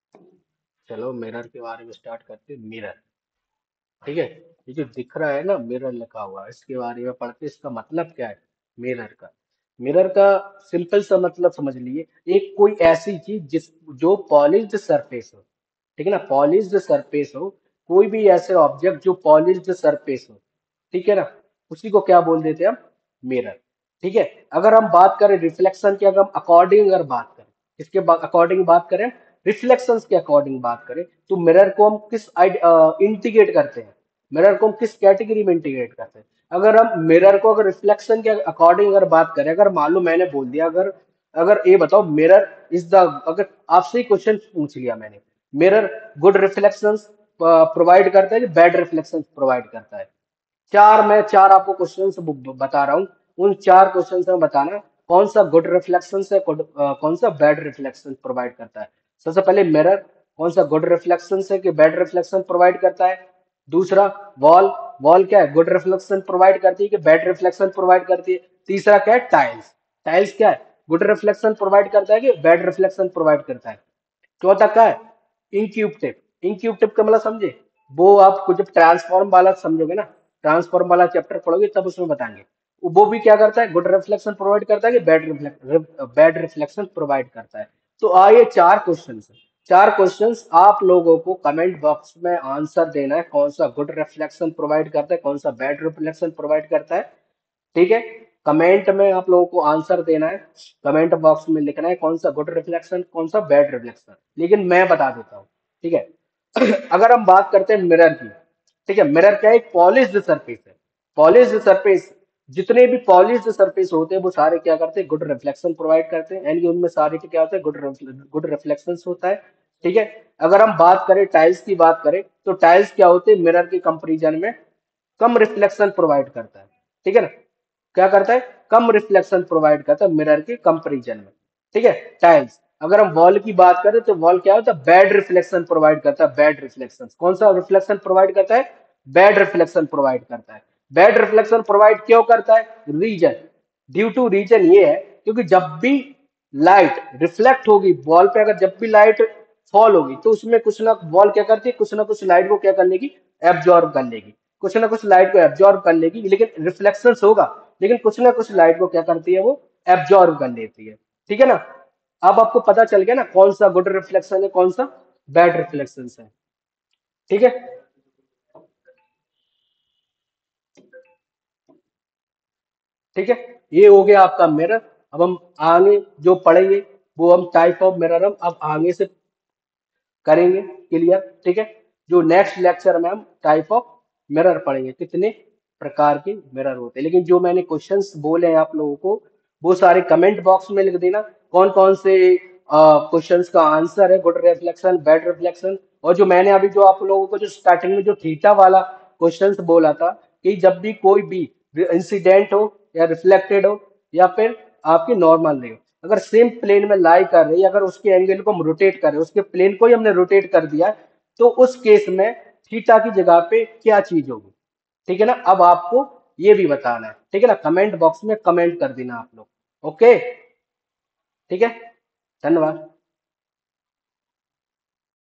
चलो मिरर के बारे में स्टार्ट करते हैं। मिरर, ठीक है, ये जो दिख रहा है ना मिरर लिखा हुआ, इसके बारे में पढ़ते हैं, इसका मतलब क्या है मिरर का। मिरर का सिंपल सा मतलब समझ लिए, एक कोई ऐसी चीज जिस जो पॉलिश्ड सरफेस हो। ठीक है ना, पॉलिश्ड सरफेस हो, कोई भी ऐसे ऑब्जेक्ट जो पॉलिश्ड सरफेस हो, ठीक है ना, उसी को क्या बोल देते हैं हम? मिरर। ठीक है, अगर हम बात करें रिफ्लेक्शन की, अगर हम अकॉर्डिंग अगर बात करें, इसके अकॉर्डिंग बात करें, रिफ्लेक्शन के अकॉर्डिंग बात करें, तो मिरर को हम किस इंटीग्रेट करते हैं, मिरर को हम किस कैटेगरी में इंटीग्रेट करते हैं? अगर हम मिरर को अगर रिफ्लेक्शन के अकॉर्डिंग अगर बात करें, अगर मान लो मैंने बोल दिया, अगर अगर ये बताओ मिरर इज द, अगर आपसे ही क्वेश्चन पूछ लिया मैंने, मिरर गुड रिफ्लेक्शंस प्रोवाइड करता है कि बैड रिफ्लेक्शंस प्रोवाइड करता है? चार, मैं चार आपको क्वेश्चन बता रहा हूँ, उन चार क्वेश्चन में बताना कौन सा गुड रिफ्लेक्शन है, कौन सा बैड रिफ्लेक्शन प्रोवाइड करता है। सबसे पहले मिरर कौन सा गुड रिफ्लेक्शन है कि बैड रिफ्लेक्शन प्रोवाइड करता है? दूसरा वॉल, वॉल क्या है, गुड रिफ्लेक्शन प्रोवाइड करती है कि बैड रिफ्लेक्शन प्रोवाइड करती है? तीसरा क्या है, टाइल्स, टाइल्स क्या है, गुड रिफ्लेक्शन प्रोवाइड करता है कि बैड रिफ्लेक्शन प्रोवाइड करता है? चौथा क्या है, इंक्यूब टिप। इंक्यूब टिप का मतलब समझे? वो आपको जब ट्रांसफॉर्म वाला समझोगे ना, ट्रांसफॉर्म वाला चैप्टर पढ़ोगे तब उसमें बताएंगे। वो भी क्या करता है, गुड रिफ्लेक्शन प्रोवाइड करता है कि बैड रिफ्लेक्शन प्रोवाइड करता है? तो आइए चार क्वेश्चन, चार क्वेश्चंस आप लोगों को कमेंट बॉक्स में आंसर देना है, कौन सा गुड रिफ्लेक्शन प्रोवाइड करता है, कौन सा बैड रिफ्लेक्शन प्रोवाइड करता है। ठीक है, कमेंट में आप लोगों को आंसर देना है, कमेंट बॉक्स में लिखना है कौन सा गुड रिफ्लेक्शन कौन सा बैड रिफ्लेक्शन। लेकिन मैं बता देता हूँ, ठीक है। अगर हम बात करते हैं मिरर की, ठीक है, मिरर क्या है, एक पॉलिश्ड सरफेस है। पॉलिश्ड सरफेस, जितने भी पॉलिश्ड सरफेस होते हैं वो सारे क्या करते हैं, गुड रिफ्लेक्शन प्रोवाइड करते हैं, यानी कि उनमें सारे के क्या होता है, गुड रिफ्लेक्शन होता है। ठीक है, अगर हम बात करें टाइल्स की बात करें, तो टाइल्स क्या होते हैं, मिरर के कंपेरिजन में कम रिफ्लेक्शन प्रोवाइड करता है। ठीक है ना, क्या करता है, कम रिफ्लेक्शन प्रोवाइड करता है मिरर के कंपेरिजन में। ठीक है, टाइल्स। अगर हम वॉल की बात करें तो वॉल क्या होता है, बैड रिफ्लेक्शन प्रोवाइड करता है, बैड रिफ्लेक्शन। कौन सा रिफ्लेक्शन प्रोवाइड करता है, बैड रिफ्लेक्शन प्रोवाइड करता है। बैड रिफ्लेक्शन प्रोवाइड क्यों करता है, रीजन, ड्यू टू रीजन ये है, क्योंकि जब भी लाइट रिफ्लेक्ट होगी वॉल पे, अगर जब भी लाइट फॉल होगी तो उसमें कुछ ना, वॉल क्या करती है, कुछ ना कुछ लाइट को क्या कर लेगी, एब्जॉर्ब कर लेगी, कुछ ना कुछ लाइट को एब्जॉर्ब कर लेगी, लेकिन रिफ्लेक्शन होगा, लेकिन कुछ ना कुछ लाइट को क्या करती है, वो एब्जॉर्ब कर लेती है। ठीक है ना, अब आपको पता चल गया ना कौन सा गुड रिफ्लेक्शन है कौन सा बैड रिफ्लेक्शन है। ठीक है, ठीक है, ये हो गया आपका मिरर। अब हम आगे जो पढ़ेंगे वो हम टाइप ऑफ मिरर हम अब आगे से करेंगे क्लियर। ठीक है, जो नेक्स्ट लेक्चर में हम टाइप ऑफ मिरर पढ़ेंगे, कितने प्रकार के मिरर होते हैं। लेकिन जो मैंने क्वेश्चंस बोले हैं आप लोगों को, वो सारे कमेंट बॉक्स में लिख देना, कौन कौन से क्वेश्चंस का आंसर है, गुड रिफ्लेक्शन बैड रिफ्लेक्शन। और जो मैंने अभी जो आप लोगों को जो स्टार्टिंग में जो थीटा वाला क्वेश्चंस बोला था, कि जब भी कोई भी इंसिडेंट हो या रिफ्लेक्टेड हो या फिर आपकी नॉर्मल रे हो, अगर सेम प्लेन में लाई कर रही है, अगर उसके एंगल को हम रोटेट कर रहे हैं, उसके प्लेन को ही हमने रोटेट कर दिया, तो उस केस में थीटा की जगह पे क्या चीज होगी? ठीक है ना, अब आपको ये भी बताना है, ठीक है ना, कमेंट बॉक्स में कमेंट कर देना आप लोग। ओके, ठीक है, धन्यवाद।